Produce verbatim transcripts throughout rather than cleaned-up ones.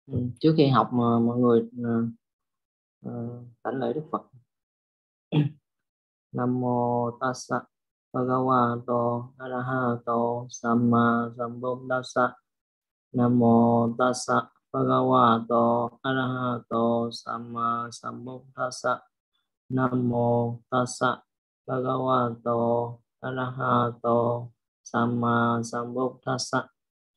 Ừ, trước khi học mà mọi người uh, uh, đảnh lễ Đức Phật. Nam mô Tassa Bhagavato Arahato Samma Sambuddhassa. Nam mô Tassa Bhagavato Arahato Samma Sambuddhassa. Nam mô Tassa Bhagavato Arahato Samma Sambuddhassa.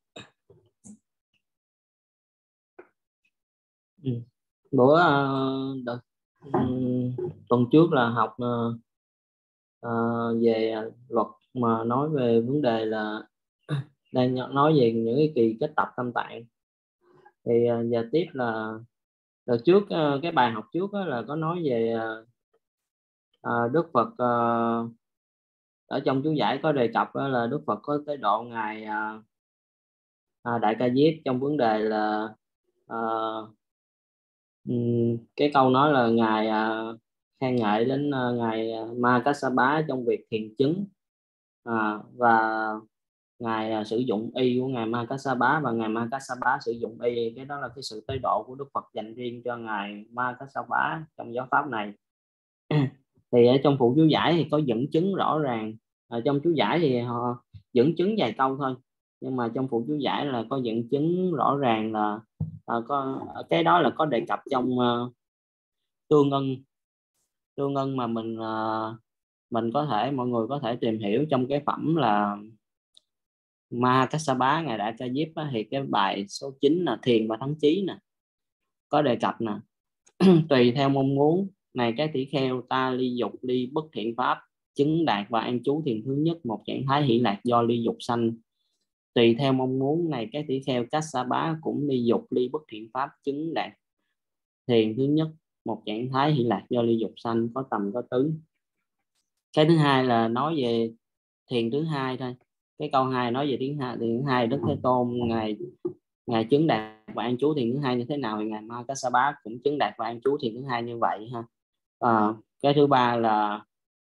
Ừ. Bữa uh, đợt, um, tuần trước là học uh, uh, về luật mà nói về vấn đề là đang nói về những cái kỳ kết tập tam tạng. Thì uh, giờ tiếp là đợt trước uh, cái bài học trước đó là có nói về uh, uh, Đức Phật uh, ở trong chú giải có đề cập đó là Đức Phật có tới độ ngài uh, uh, Đại Ca Diếp trong vấn đề là uh, um, cái câu nói là ngài uh, khen ngợi đến uh, ngài Ma Kassapa trong việc thiền chứng, à, và ngài à, sử dụng y của ngài Ma Kassapa, và ngài Ma Kassapa sử dụng y. Cái đó là cái sự tế độ của Đức Phật dành riêng cho ngài Ma Kassapa trong giáo pháp này. Thì ở trong phụ chú giải thì có dẫn chứng rõ ràng. Ở trong chú giải thì họ dẫn chứng vài câu thôi, nhưng mà trong phụ chú giải là có dẫn chứng rõ ràng là à, có cái đó là có đề cập trong uh, tương ân tương ân mà mình uh, mình có thể mọi người có thể tìm hiểu trong cái phẩm là Ma Kassapa ngài Đại Ca Diếp á, thì cái bài số chín là thiền và thắng chí nè, có đề cập nè. Tùy theo mong muốn này cái tỷ kheo, ta ly dục ly bất thiện pháp, chứng đạt và an trú thiền thứ nhất, một trạng thái hỷ lạc do ly dục sanh. Tùy theo mong muốn này cái tỷ kheo Kassapa cũng ly dục ly bất thiện pháp, chứng đạt thiền thứ nhất, một trạng thái hỷ lạc do ly dục sanh, có tầm có tứ. Cái thứ hai là nói về thiền thứ hai thôi. Cái câu hai nói về tiếng hai, thiền thứ hai Đức Thế Tôn ngài ngài chứng đạt và an trú thiền thứ hai như thế nào, thì ngài Ma Kassapa cũng chứng đạt và an trú thiền thứ hai như vậy ha. À, cái thứ ba là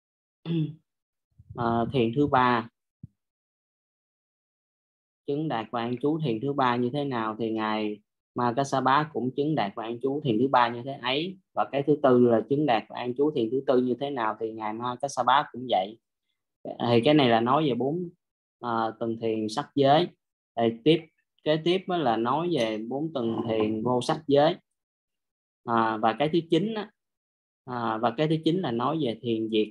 à, thiền thứ ba chứng đạt và an trú thiền thứ ba như thế nào, thì ngài Ma Kassapa cũng chứng đạt và an trú thiền thứ ba như thế ấy. Và cái thứ tư là chứng đạt và an trú thiền thứ tư như thế nào, thì ngài Ma Kassapa cũng vậy. Thì cái này là nói về bốn à, tầng thiền sắc giới. Thì tiếp kế tiếp đó là nói về bốn tầng thiền vô sắc giới. À, và cái thứ chín á, à, và cái thứ chín là nói về thiền diệt.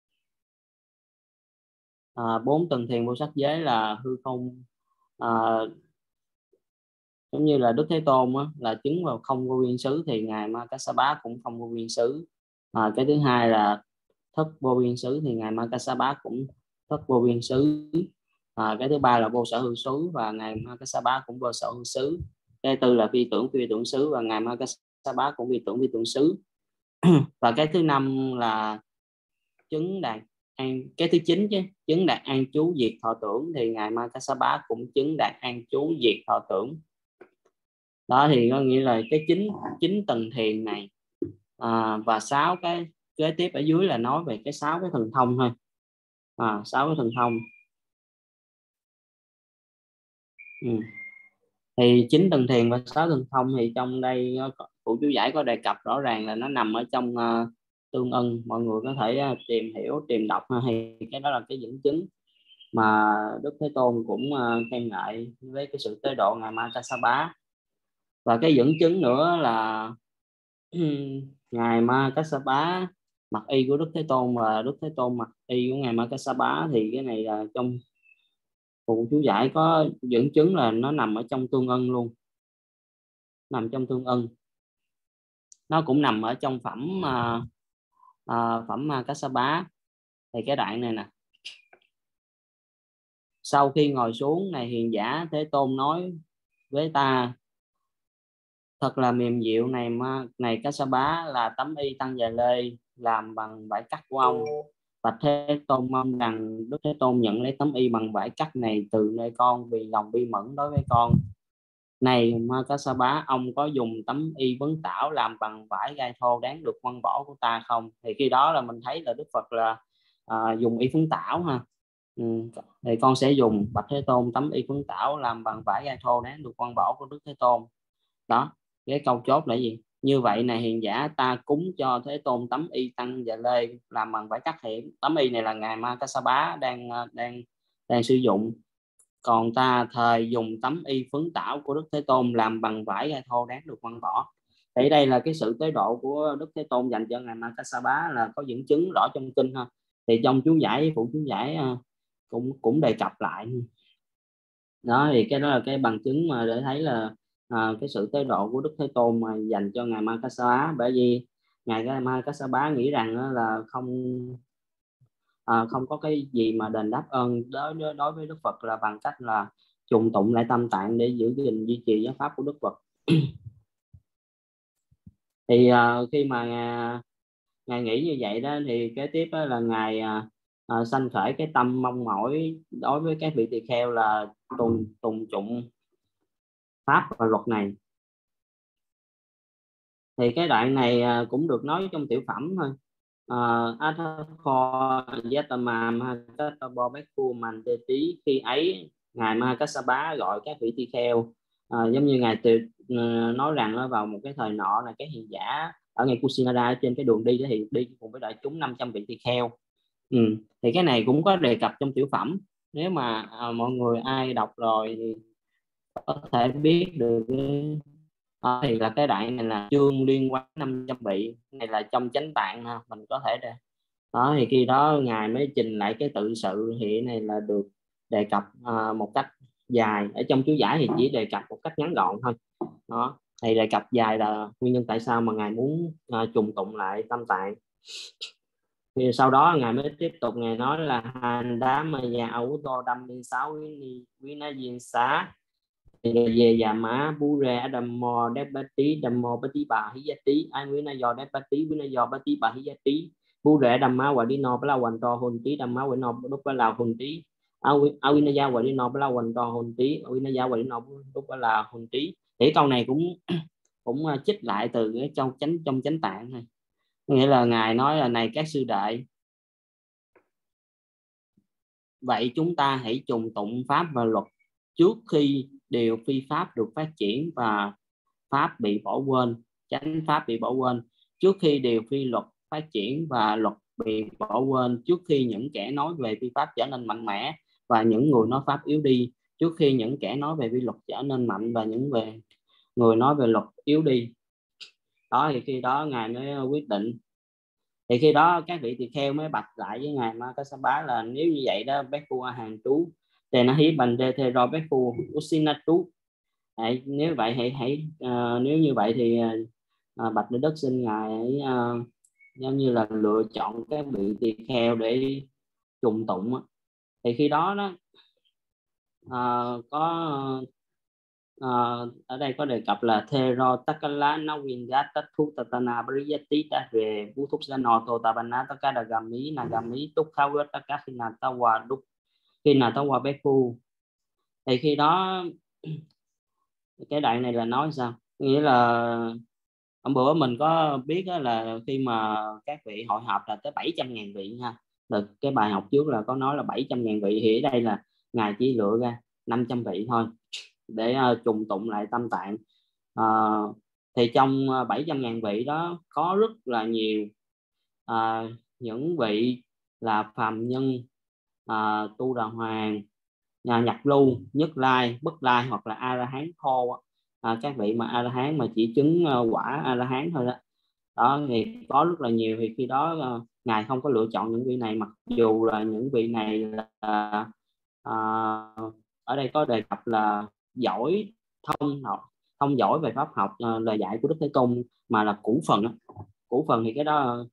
À, bốn tầng thiền vô sắc giới là hư không, à, giống như là Đức Thế Tôn á, là chứng vào không vô biên xứ, thì ngài Ma Kassapa cũng không vô biên xứ. À, cái thứ hai là thất vô biên xứ, thì ngài Ma Kassapa cũng thất vô biên xứ. À, cái thứ ba là vô sở hữu xứ, và ngài Ma Kassapa cũng vô sở hữu xứ. Cái tư là vi tưởng vi tưởng xứ, và ngài Ma Kassapa cũng vi tưởng vi tưởng xứ. Và cái thứ năm là chứng đạt an, cái thứ chín chứ chứng đạt an trú diệt thọ tưởng, thì ngài Ma Kassapa cũng chứng đạt an trú diệt thọ tưởng. Đó thì có nghĩa là cái chín chín tầng thiền này. À, và sáu cái kế tiếp ở dưới là nói về cái sáu cái thần thông thôi. À, sáu cái thần thông. Ừ. Thì chín tầng thiền và sáu thần thông thì trong đây phụ chú giải có đề cập rõ ràng là nó nằm ở trong uh, tương ân. Mọi người có thể uh, tìm hiểu, tìm đọc uh, hay cái đó là cái dẫn chứng mà Đức Thế Tôn cũng uh, khen ngợi với cái sự tế độ ngài Ma Kassapa. Và cái dẫn chứng nữa là ngài Ma Kassapa mặc y của Đức Thế Tôn và Đức Thế Tôn mặc y của ngài Ma Kassapa. Thì cái này là trong phụ chú giải có dẫn chứng là nó nằm ở trong tương ân luôn, nằm trong tương ân. Nó cũng nằm ở trong phẩm uh, uh, phẩm Ma Kassapa. Thì cái đoạn này nè: sau khi ngồi xuống này hiền giả, Thế Tôn nói với ta: thật là mềm dịu này ma này Kassapa, là tấm y tăng già lê làm bằng vải cắt của ông. Bạch Thế Tôn mong rằng Đức Thế Tôn nhận lấy tấm y bằng vải cắt này từ nơi con, vì lòng bi mẫn đối với con. Này Ma Kassapa, ông có dùng tấm y vấn tảo làm bằng vải gai thô đáng được quăng bỏ của ta không? Thì khi đó là mình thấy là Đức Phật là à, dùng y phấn tảo ha. Ừ. Thì con sẽ dùng Bạch Thế Tôn tấm y phấn tảo làm bằng vải gai thô đáng được quăng bỏ của Đức Thế Tôn. Đó cái câu chốt là gì? Như vậy này hiền giả, ta cúng cho Thế Tôn tấm y tăng và lê làm bằng vải cắt hiển. Tấm y này là ngài Ma Kassapa đang đang đang sử dụng, còn ta thời dùng tấm y phấn tảo của Đức Thế Tôn làm bằng vải gai thô đáng được văn võ. Thì đây là cái sự tế độ của Đức Thế Tôn dành cho ngài Ma Kassapa là có dẫn chứng rõ trong kinh ha. Thì trong chú giải, phụ chú giải cũng cũng đề cập lại đó. Thì cái đó là cái bằng chứng mà để thấy là à, cái sự tế độ của Đức Thế Tôn mà dành cho ngài Ma Kassapa. Bởi vì ngài Ma Kassapa nghĩ rằng là không à, không có cái gì mà đền đáp ơn đối đối với Đức Phật là bằng cách là trùng tụng lại Tam Tạng để giữ gìn duy trì giáo pháp của Đức Phật. Thì à, khi mà ngài, ngài nghĩ như vậy đó, thì kế tiếp đó là ngài à, à, sanh khởi cái tâm mong mỏi đối với các vị tỳ kheo là tùng tùng trụng pháp và luật này. Thì cái đoạn này à, cũng được nói trong tiểu phẩm thôi. Atha Yatama Mahakatabo Bhikkhu Manteti, khi ấy ngài Ma Kassapa gọi các vị tỳ kheo, à, giống như ngài từ nói rằng nó vào một cái thời nọ là cái hiền giả ở ngay Kusinara trên cái đường đi đó, thì đi cùng với đại chúng năm trăm vị tỳ kheo. Ừ. Thì cái này cũng có đề cập trong tiểu phẩm, nếu mà à, mọi người ai đọc rồi thì có thể biết được. Đó, thì là cái đoạn này là chương liên quan năm trăm vị, này là trong chánh tạng ha, mình có thể để đó. Thì khi đó ngài mới trình lại cái tự sự, hiện này là được đề cập à, một cách dài. Ở trong chú giải thì chỉ đề cập một cách ngắn gọn thôi đó. Thì đề cập dài là nguyên nhân tại sao mà ngài muốn à, trùng tụng lại Tam Tạng. Thì sau đó ngài mới tiếp tục, ngài nói là hành đá mà già ấu tô đâm lên sáu quý na diên xá về già má bú ra đầm mò đép bát tí đầm mò bát tí bà hí giá tí ai quý na do đép bát tí quý na do bát tí bà hí giá tí bú rễ đầm má quả đi no bá la hoành to hồn tí đầm má quả no đúc bá la hồn tí ao quý na do quả đi no bá la hoành to hồn tí ao quý na do quả đi no đúc bá la hồn tí. Thì câu này cũng cũng trích lại từ cái trong chánh trong chánh tạng này, nghĩa là ngài nói là này các sư đệ, vậy chúng ta hãy trùng tụng pháp và luật trước khi điều phi pháp được phát triển và pháp bị bỏ quên, chánh pháp bị bỏ quên, trước khi điều phi luật phát triển và luật bị bỏ quên, trước khi những kẻ nói về phi pháp trở nên mạnh mẽ và những người nói pháp yếu đi, trước khi những kẻ nói về vi luật trở nên mạnh và những về người nói về luật yếu đi. Đó, thì khi đó ngài mới quyết định. Thì khi đó các vị tỳ kheo mới bạch lại với ngài Ma Kassapa là nếu như vậy đó Bhikkhu A Hàn trú tề na hí bành đê thê ro Bhikkhu Usinatu. Hãy, nếu vậy hãy hãy uh, nếu như vậy thì uh, bạch Đức xin ngài hãy uh, giống như là lựa chọn các vị tỳ kheo để trùng tụng. Thì khi đó đó uh, có uh, ở đây có đề cập là Thero Takala Nawinga Tathu Tatana Pariyati Tare Butúc Sano Totabana Takadagami Nagami Tukhawa Takahinatawa Duk Hinatawa Bhikkhu. Thì khi đó cái đoạn này là nói sao, nghĩa là hôm bữa mình có biết là khi mà các vị hội họp là tới bảy trăm ngàn vị ha. Được, cái bài học trước là có nói là bảy trăm ngàn vị, thì ở đây là ngài chỉ lựa ra năm trăm vị thôi để uh, trùng tụng lại Tam Tạng. Uh, thì trong uh, bảy trăm ngàn vị đó có rất là nhiều uh, những vị là phàm nhân, uh, tu đà hoàng, nhà nhập lưu, nhất lai, bất lai hoặc là a la hán thô. À, các vị mà a la hán mà chỉ chứng uh, quả a la hán thôi đó. Đó thì có rất là nhiều. Thì khi đó uh, ngài không có lựa chọn những vị này, mặc dù là những vị này là uh, ở đây có đề cập là giỏi thông học thông giỏi về pháp học, uh, lời dạy của Đức Thế Tôn, mà là củ phần đó. Củ phần thì cái đó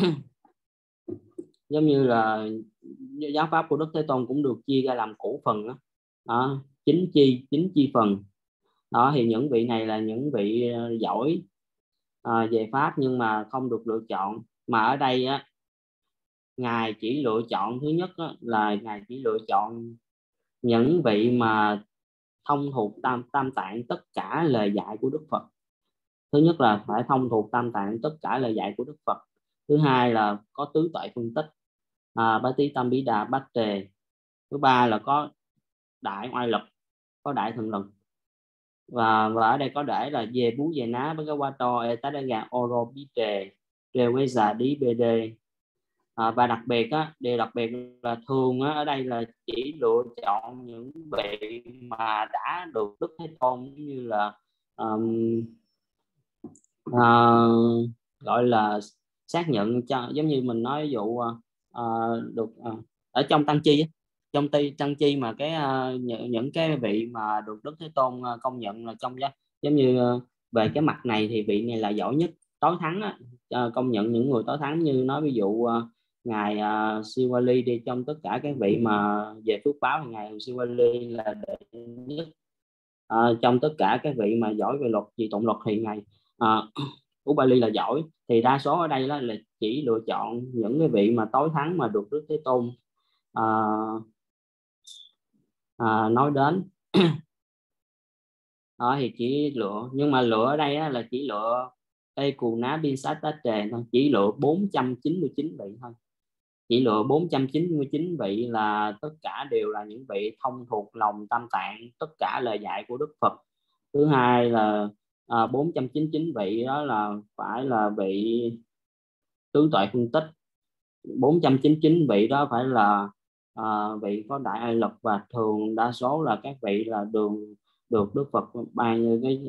giống như là giáo pháp của Đức Thế Tôn cũng được chia ra làm củ phần đó. Đó, chín chi chín chi phần. Đó thì những vị này là những vị giỏi à, về pháp nhưng mà không được lựa chọn. Mà ở đây á, ngài chỉ lựa chọn thứ nhất á, là ngài chỉ lựa chọn những vị mà thông thuộc tam tam tạng tất cả lời dạy của Đức Phật. Thứ nhất là phải thông thuộc tam tạng tất cả lời dạy của Đức Phật. Thứ hai là có tứ tuệ phân tích, à, bát tí tam bí đà bát tề. Thứ ba là có đại oai lực, có đại thần lực. và và ở đây có để là về bú về ná với cái qua to etadaga oro bí trề rêu với già đi bd. À, và đặc biệt á, điều đặc biệt là thường á, ở đây là chỉ lựa chọn những vị mà đã được Đức Thế Tôn như là um, uh, gọi là xác nhận cho, giống như mình nói ví dụ uh, được uh, ở trong tăng chi, trong ti tăng chi mà cái uh, những, những cái vị mà được Đức Thế Tôn uh, công nhận là trong giống như uh, về cái mặt này thì vị này là giỏi nhất, tối thắng á, uh, công nhận những người tối thắng, như nói ví dụ uh, ngài uh, Siwali đi, trong tất cả các vị mà về phước báo thì ngài Siwali là đệ nhất. Uh, trong tất cả các vị mà giỏi về luật gì tụng luật thì ngài uh, Ubali là giỏi, thì đa số ở đây là, là chỉ lựa chọn những cái vị mà tối thắng mà được Đức Thế Tôn uh, uh, nói đến. Đó thì chỉ lựa, nhưng mà lựa ở đây á, là chỉ lựa đây cù ná pin sát tá trề thôi, chỉ lựa bốn trăm chín mươi chín vị thôi, chỉ lựa bốn trăm chín mươi chín vị là tất cả đều là những vị thông thuộc lòng tam tạng, tất cả lời dạy của Đức Phật. Thứ hai là à, bốn trăm chín mươi chín vị đó là phải là vị tứ tuệ phân tích, bốn trăm chín mươi chín vị đó phải là à, vị có đại ai lực, và thường đa số là các vị là đường được Đức Phật ban như cái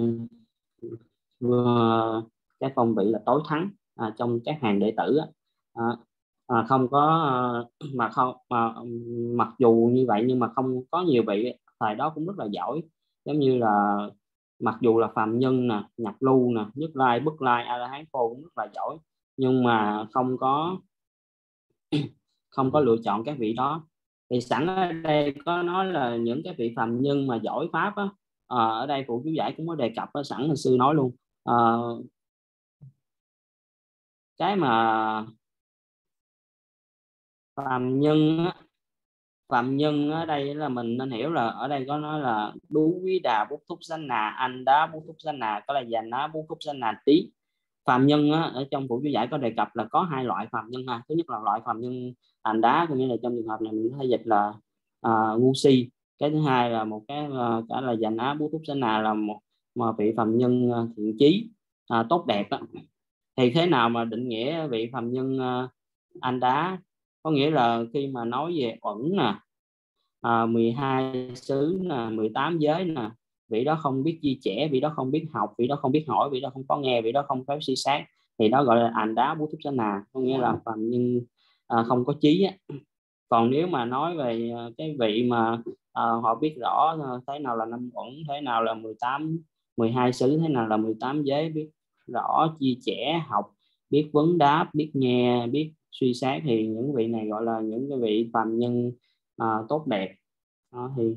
uh, cái phong vị là tối thắng à, trong các hàng đệ tử à, à, không có à, mà không mà mặc dù như vậy nhưng mà không có nhiều vị thời đó cũng rất là giỏi, giống như là mặc dù là phàm nhân nè, nhập lưu nè, nhất lai bất lai a la hán phô cũng rất là giỏi, nhưng mà không có không có lựa chọn các vị đó. Thì sẵn ở đây có nói là những cái vị phàm nhân mà giỏi pháp á, à, ở đây phụ chú giải cũng có đề cập đó, sẵn là sư nói luôn. À, cái mà phàm nhân á, phạm nhân ở đây là mình nên hiểu là ở đây có nói là đú quý đà bút thúc sanh nà anh đá bút thúc sanh nà có là già ná bút thúc sanh nà tí. Phạm nhân á, ở trong phụ chú giải có đề cập là có hai loại phạm nhân ha. Thứ nhất là loại phạm nhân anh đá, có nghĩa là trong trường hợp này mình có thể dịch là uh, ngu si. Cái thứ hai là một cái uh, cả là già ná bút thúc sanh nà là một mà vị phạm nhân uh, thiện chí uh, tốt đẹp đó. Thì thế nào mà định nghĩa vị phạm nhân uh, anh đá? Có nghĩa là khi mà nói về uẩn nè, à, mười hai xứ nè, mười tám giới nè, vị đó không biết chia sẻ, vị đó không biết học, vị đó không biết hỏi, vị đó không có nghe, vị đó không có suy xét, thì đó gọi là ảnh đá bút thúc xá nà, có nghĩa là phạm nhân à, không có trí á. Còn nếu mà nói về cái vị mà à, họ biết rõ thế nào là năm uẩn, thế nào là mười tám mười hai xứ, thế nào là mười tám giới, biết rõ chia sẻ, học, biết vấn đáp, biết nghe, biết suy xét, thì những vị này gọi là những cái vị phàm nhân à, tốt đẹp. Đó, thì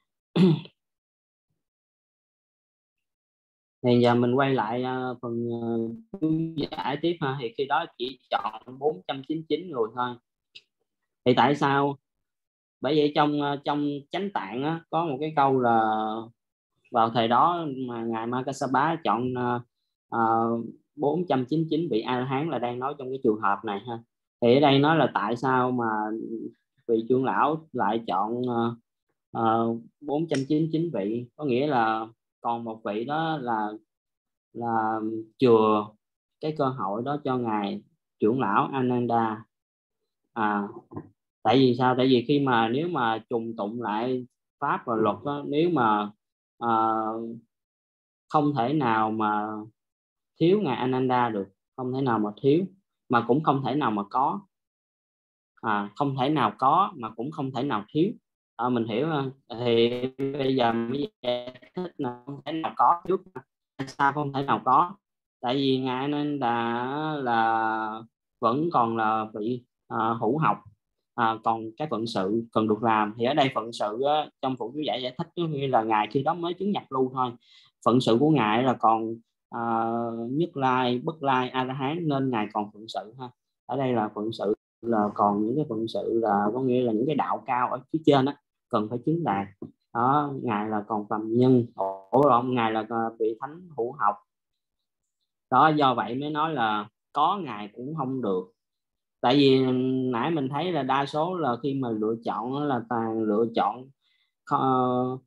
thì giờ mình quay lại uh, phần uh, giải tiếp ha. Thì khi đó chỉ chọn bốn trăm chín mươi chín người thôi. Thì tại sao? Bởi vậy trong uh, trong chánh tạng á, có một cái câu là vào thời đó mà ngài Ma Kassapa chọn uh, uh, bốn trăm chín mươi chín vị A La Hán là đang nói trong cái trường hợp này ha. Thì ở đây nói là tại sao mà vị trưởng lão lại chọn uh, uh, bốn trăm chín mươi chín vị, có nghĩa là còn một vị đó là là chừa cái cơ hội đó cho ngài trưởng lão Ananda. À, tại vì sao? Tại vì khi mà nếu mà trùng tụng lại pháp và luật đó, nếu mà à, không thể nào mà thiếu ngài Ananda được, không thể nào mà thiếu, mà cũng không thể nào mà có, à, không thể nào có mà cũng không thể nào thiếu. À, mình hiểu không? Thì bây giờ mới giải thích là không thể nào có trước. Sao không thể nào có? Tại vì ngài nên đã là vẫn còn là vị à, hữu học, à, còn cái phận sự cần được làm. Thì ở đây phận sự á, trong phụ chú giải giải thích như là ngài khi đó mới chứng nhập lưu thôi, phận sự của ngài là còn à, nhất lai bất lai a la hán, nên ngài còn phận sự ha. Ở đây là phận sự là còn những cái phận sự là có nghĩa là những cái đạo cao ở phía trên á cần phải chứng đạt. Đó, ngài là còn phàm nhân, ổ lộn, ngài là vị thánh hữu học. Đó, do vậy mới nói là có ngài cũng không được. Tại vì nãy mình thấy là đa số là khi mà lựa chọn là toàn lựa chọn uh,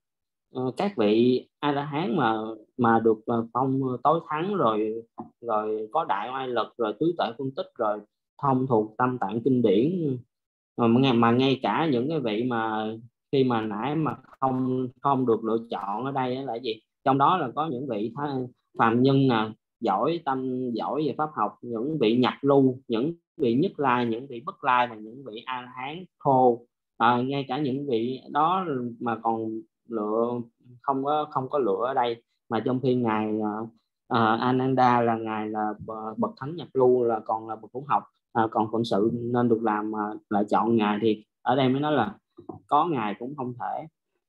uh, các vị A La Hán mà mà được uh, phong tối thắng rồi rồi có đại oai lực rồi tứ tuệ phân tích rồi thông thuộc tâm tạng kinh điển, mà, mà ngay cả những cái vị mà khi mà nãy mà không không được lựa chọn ở đây là gì, trong đó là có những vị phàm nhân nè, giỏi tâm giỏi về pháp học, những vị nhập lưu, những vị nhất lai, những vị bất lai và những vị A La Hán thô. À, ngay cả những vị đó mà còn lựa không có không có lựa ở đây, mà trong khi ngài uh, Ananda là ngài là bậc thánh nhập lưu, là còn là bậc thủ học, à, còn phận sự nên được làm mà lại chọn ngài, thì ở đây mới nói là có ngài cũng không thể.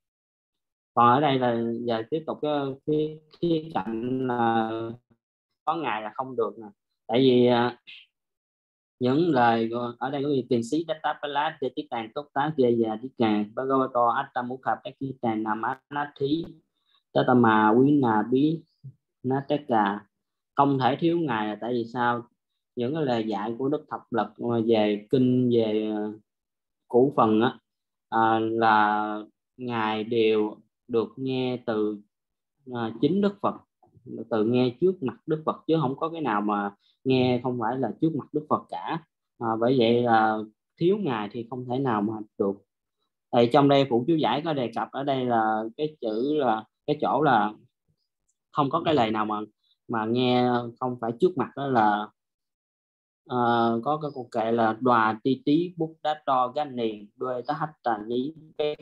Còn ở đây là giờ tiếp tục cái khía, khía cạnh là có ngài là không được nè, tại vì uh, những lời ở đây có gì tiền sĩ Dattapala để tiết tàn tốt tá kia và tiết càng Bhagavato Attamukha Pakistan Namanathi Tatama Quý Nà Bí Nataka, không thể thiếu ngài là tại vì sao? Những cái lời dạy của Đức Thập Lực về kinh về củ phần á, à, là ngài đều được nghe từ à, chính Đức Phật, từ nghe trước mặt Đức Phật, chứ không có cái nào mà nghe không phải là trước mặt Đức Phật cả. À, bởi vậy là thiếu ngài thì không thể nào mà được. Thì trong đây phụ chú giải có đề cập ở đây là cái chữ là cái chỗ là không có cái lời nào mà mà nghe không phải trước mặt, đó là uh, có cái câu kệ là đoà ti tí bút đá to gan nền đuôi tá hách tà ní cái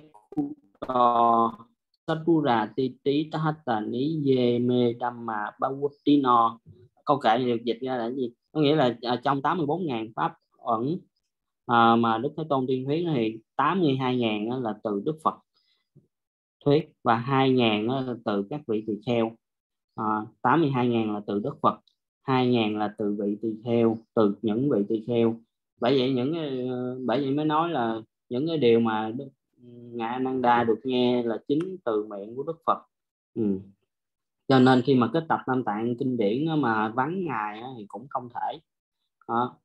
to Satura ti tí tá hách tà ní dê mê đam mà ba quất tí no. Câu kệ này được dịch ra là gì? Có nghĩa là uh, trong tám mươi bốn nghìn pháp ẩn uh, mà Đức Thế Tôn tuyên thuyết thì tám mươi hai nghìn là từ Đức Phật thuyết và hai nghìn là từ các vị tỳ kheo. À, tám mươi hai nghìn là từ Đức Phật, hai nghìn là từ vị tỳ kheo, từ những vị tỳ kheo. Bởi vậy những bởi vậy mới nói là những cái điều mà Đức, ngài Ananda được nghe là chính từ miệng của Đức Phật. Ừ. Cho nên khi mà kết tập Tam Tạng kinh điển mà vắng ngài thì cũng không thể. Đó.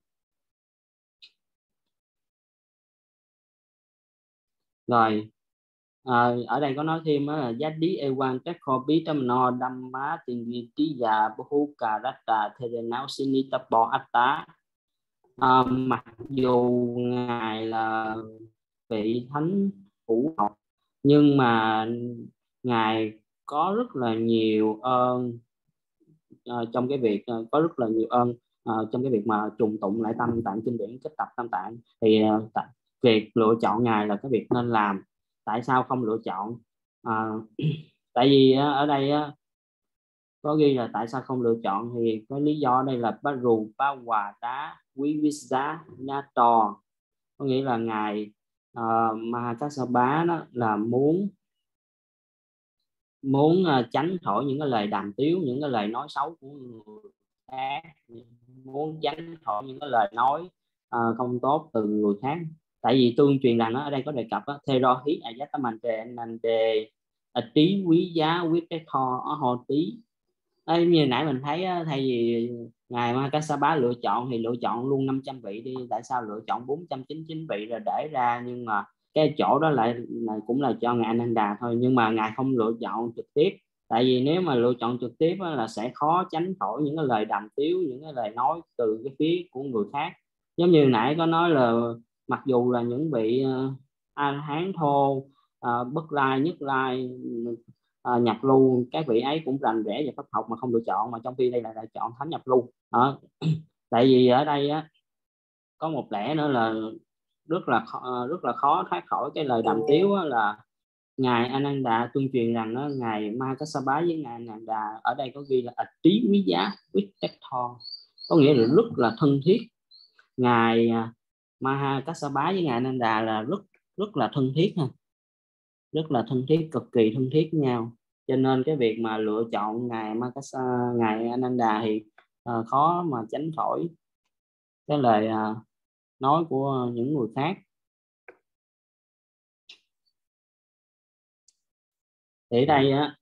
Rồi à, ở đây có nói thêm đó là Yadi Ewan Tekho Bitamno Dhamma Tingitiya Bahuka Ratta Therenau Sinitapo Atta. À, mặc dù ngài là vị thánh hữu học nhưng mà ngài có rất là nhiều ơn uh, trong cái việc uh, có rất là nhiều ơn uh, trong cái việc mà trùng tụng lại Tam Tạng kinh điển, kết tập Tam Tạng, thì uh, việc lựa chọn ngài là cái việc nên làm. Tại sao không lựa chọn? À, tại vì uh, ở đây uh, có ghi là tại sao không lựa chọn, thì có lý do đây là Baru Ba Hòa Đá Quý Visa Nato, có nghĩa là ngài uh, Mahakassapa đó là muốn muốn uh, tránh khỏi những cái lời đàm tiếu, những cái lời nói xấu của người khác, muốn tránh khỏi những cái lời nói uh, không tốt từ người khác. Tại vì tương truyền rằng ở đây có đề cập Thero hít Ayatamante Nande tí quý giá quyết cái kho ở hồ tí. Ê, như nãy mình thấy thay vì ngài Mahakassapa lựa chọn thì lựa chọn luôn năm trăm vị đi, tại sao lựa chọn bốn trăm chín mươi chín vị rồi để ra, nhưng mà cái chỗ đó lại, lại cũng là cho ngài Ananda thôi, nhưng mà ngài không lựa chọn trực tiếp. Tại vì nếu mà lựa chọn trực tiếp là sẽ khó tránh khỏi những cái lời đàm tiếu, những cái lời nói từ cái phía của người khác. Giống như nãy có nói là mặc dù là những vị uh, A Hán thô, uh, bất lai nhất lai, À, nhập lưu, các vị ấy cũng rành rẽ về pháp học mà không lựa chọn, mà trong khi đây là lại chọn thánh nhập lưu. À, tại vì ở đây á, có một lẽ nữa là rất là khó, rất là khó thoát khỏi cái lời đàm tiếu á, là ngài Ananda tuyên truyền rằng đó, ngài Mahakassapa với ngài Ananda ở đây có ghi là ạch trí quý giá with tho, có nghĩa là rất là thân thiết. Ngài Mahakassapa với ngài Ananda là rất rất là thân thiết ha, rất là thân thiết, cực kỳ thân thiết với nhau. Cho nên cái việc mà lựa chọn ngài Makasa, ngài Ananda thì uh, khó mà tránh khỏi cái lời uh, nói của những người khác. Thì ở đây á,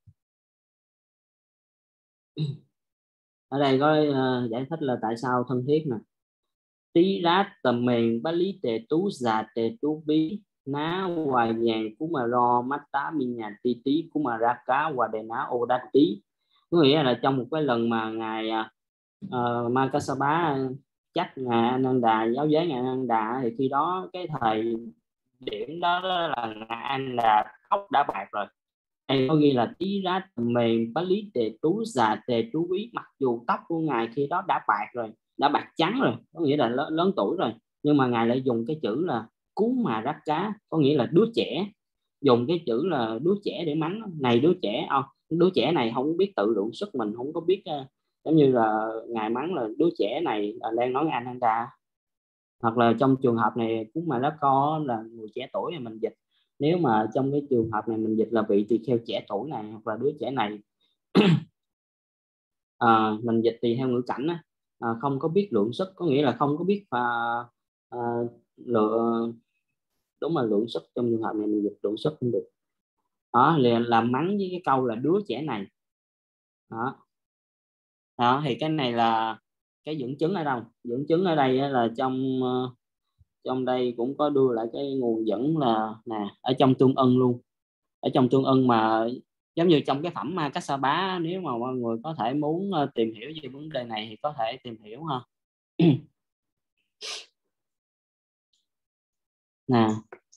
ở đây có uh, giải thích là tại sao thân thiết nè. Tí rát tầm mền bá lý tề tú già tề tú bí ná hoài vàng Kumaro Matta Minya Ti Tí Kumaraka Wadena Odati. Có nghĩa là trong một cái lần mà ngài uh, Makasaba chắc ngài Ananda, giáo giới ngài Ananda, thì khi đó cái thời điểm đó là ngài Ananda tóc đã bạc rồi. Đây có ghi là tí rá mềm bá lý tề tú già tề tú quý, mặc dù tóc của ngài khi đó đã bạc rồi, đã bạc trắng rồi, có nghĩa là lớn, lớn tuổi rồi, nhưng mà ngài lại dùng cái chữ là cú mà rắc cá, có nghĩa là đứa trẻ, dùng cái chữ là đứa trẻ để mắng. Này đứa trẻ, à, đứa trẻ này không biết tự lượng sức mình, không có biết uh, giống như là ngài mắng là đứa trẻ này là đang nói Ananda. Hoặc là trong trường hợp này cú mà rắc co là người trẻ tuổi thì mình dịch, nếu mà trong cái trường hợp này mình dịch là vị tỳ kheo trẻ tuổi này hoặc là đứa trẻ này. À, mình dịch tùy theo ngữ cảnh á, à, không có biết lượng sức, có nghĩa là không có biết à, à, lựa đúng, mà lượng sức trong trường hợp này mình dịch lượng sức không được. Đó liền làm mắng với cái câu là đứa trẻ này. Đó, đó thì cái này là cái dẫn chứng ở đâu? Dẫn chứng ở đây là trong trong đây cũng có đưa lại cái nguồn dẫn là nè, ở trong Tương Ưng luôn, ở trong Tương Ưng mà giống như trong cái phẩm Ma Kassapa, nếu mà mọi người có thể muốn tìm hiểu về vấn đề này thì có thể tìm hiểu ha. Nè,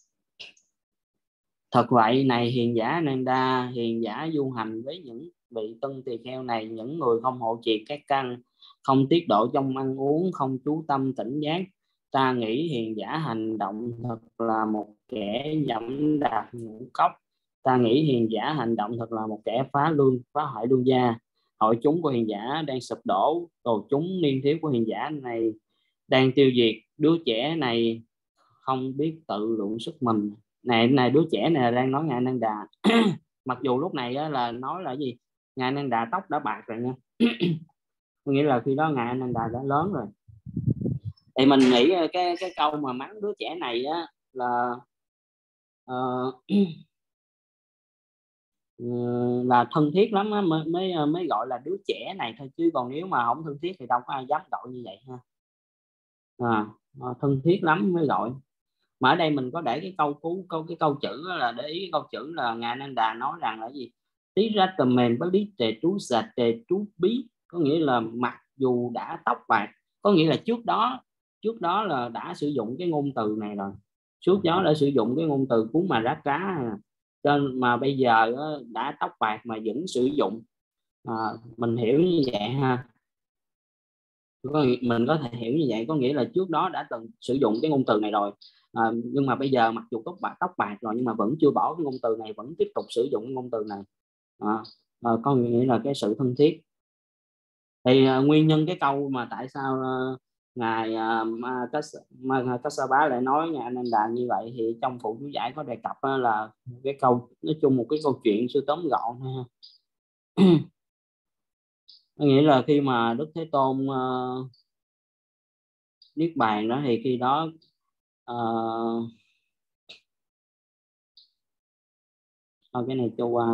thật vậy này hiền giả Ananda, hiền giả du hành với những vị tân tỳ kheo này, những người không hộ trì các căn, không tiết độ trong ăn uống, không chú tâm tỉnh giác, ta nghĩ hiền giả hành động thật là một kẻ dẫm đạp ngũ cốc. Ta nghĩ hiền giả hành động thật là một kẻ phá lương, phá hoại lương gia. Hội chúng của hiền giả đang sụp đổ, đồ chúng niên thiếu của hiền giả này đang tiêu diệt. Đứa trẻ này không biết tự lượng sức mình. Này này đứa trẻ này đang nói ngài Ananda. Mặc dù lúc này á, là nói là gì, ngài Ananda tóc đã bạc rồi nha. Nghĩa là khi đó ngài Ananda đã lớn rồi. Thì mình nghĩ cái cái câu mà mắng đứa trẻ này á là uh, là thân thiết lắm á, mới, mới mới gọi là đứa trẻ này thôi, chứ còn nếu mà không thân thiết thì đâu có ai dám gọi như vậy ha. À, thân thiết lắm mới gọi. Mà ở đây mình có để cái câu cú câu cái câu chữ là để ý cái câu chữ là ngài Ananda nói rằng là gì, tí ra tầm mềm bá lý tề trú già tề trú bí, có nghĩa là mặc dù đã tóc bạc, có nghĩa là trước đó trước đó là đã sử dụng cái ngôn từ này rồi, trước đó đã sử dụng cái ngôn từ cú mà rá cá, cho mà bây giờ đã tóc bạc mà vẫn sử dụng. À, mình hiểu như vậy ha, mình có thể hiểu như vậy, có nghĩa là trước đó đã từng sử dụng cái ngôn từ này rồi, à, nhưng mà bây giờ mặc dù tóc bạc tóc bạc rồi nhưng mà vẫn chưa bỏ cái ngôn từ này, vẫn tiếp tục sử dụng cái ngôn từ này. À, à, có nghĩa là cái sự thân thiết. Thì à, nguyên nhân cái câu mà tại sao à, ngài à, Kassapa lại nói ngài Ananda như vậy, thì trong phụ chú giải có đề cập à, là cái câu, nói chung một cái câu chuyện sư tóm gọn ha. Nghĩa là khi mà Đức Thế Tôn uh, niết bàn đó, thì khi đó uh, uh, cái này cho qua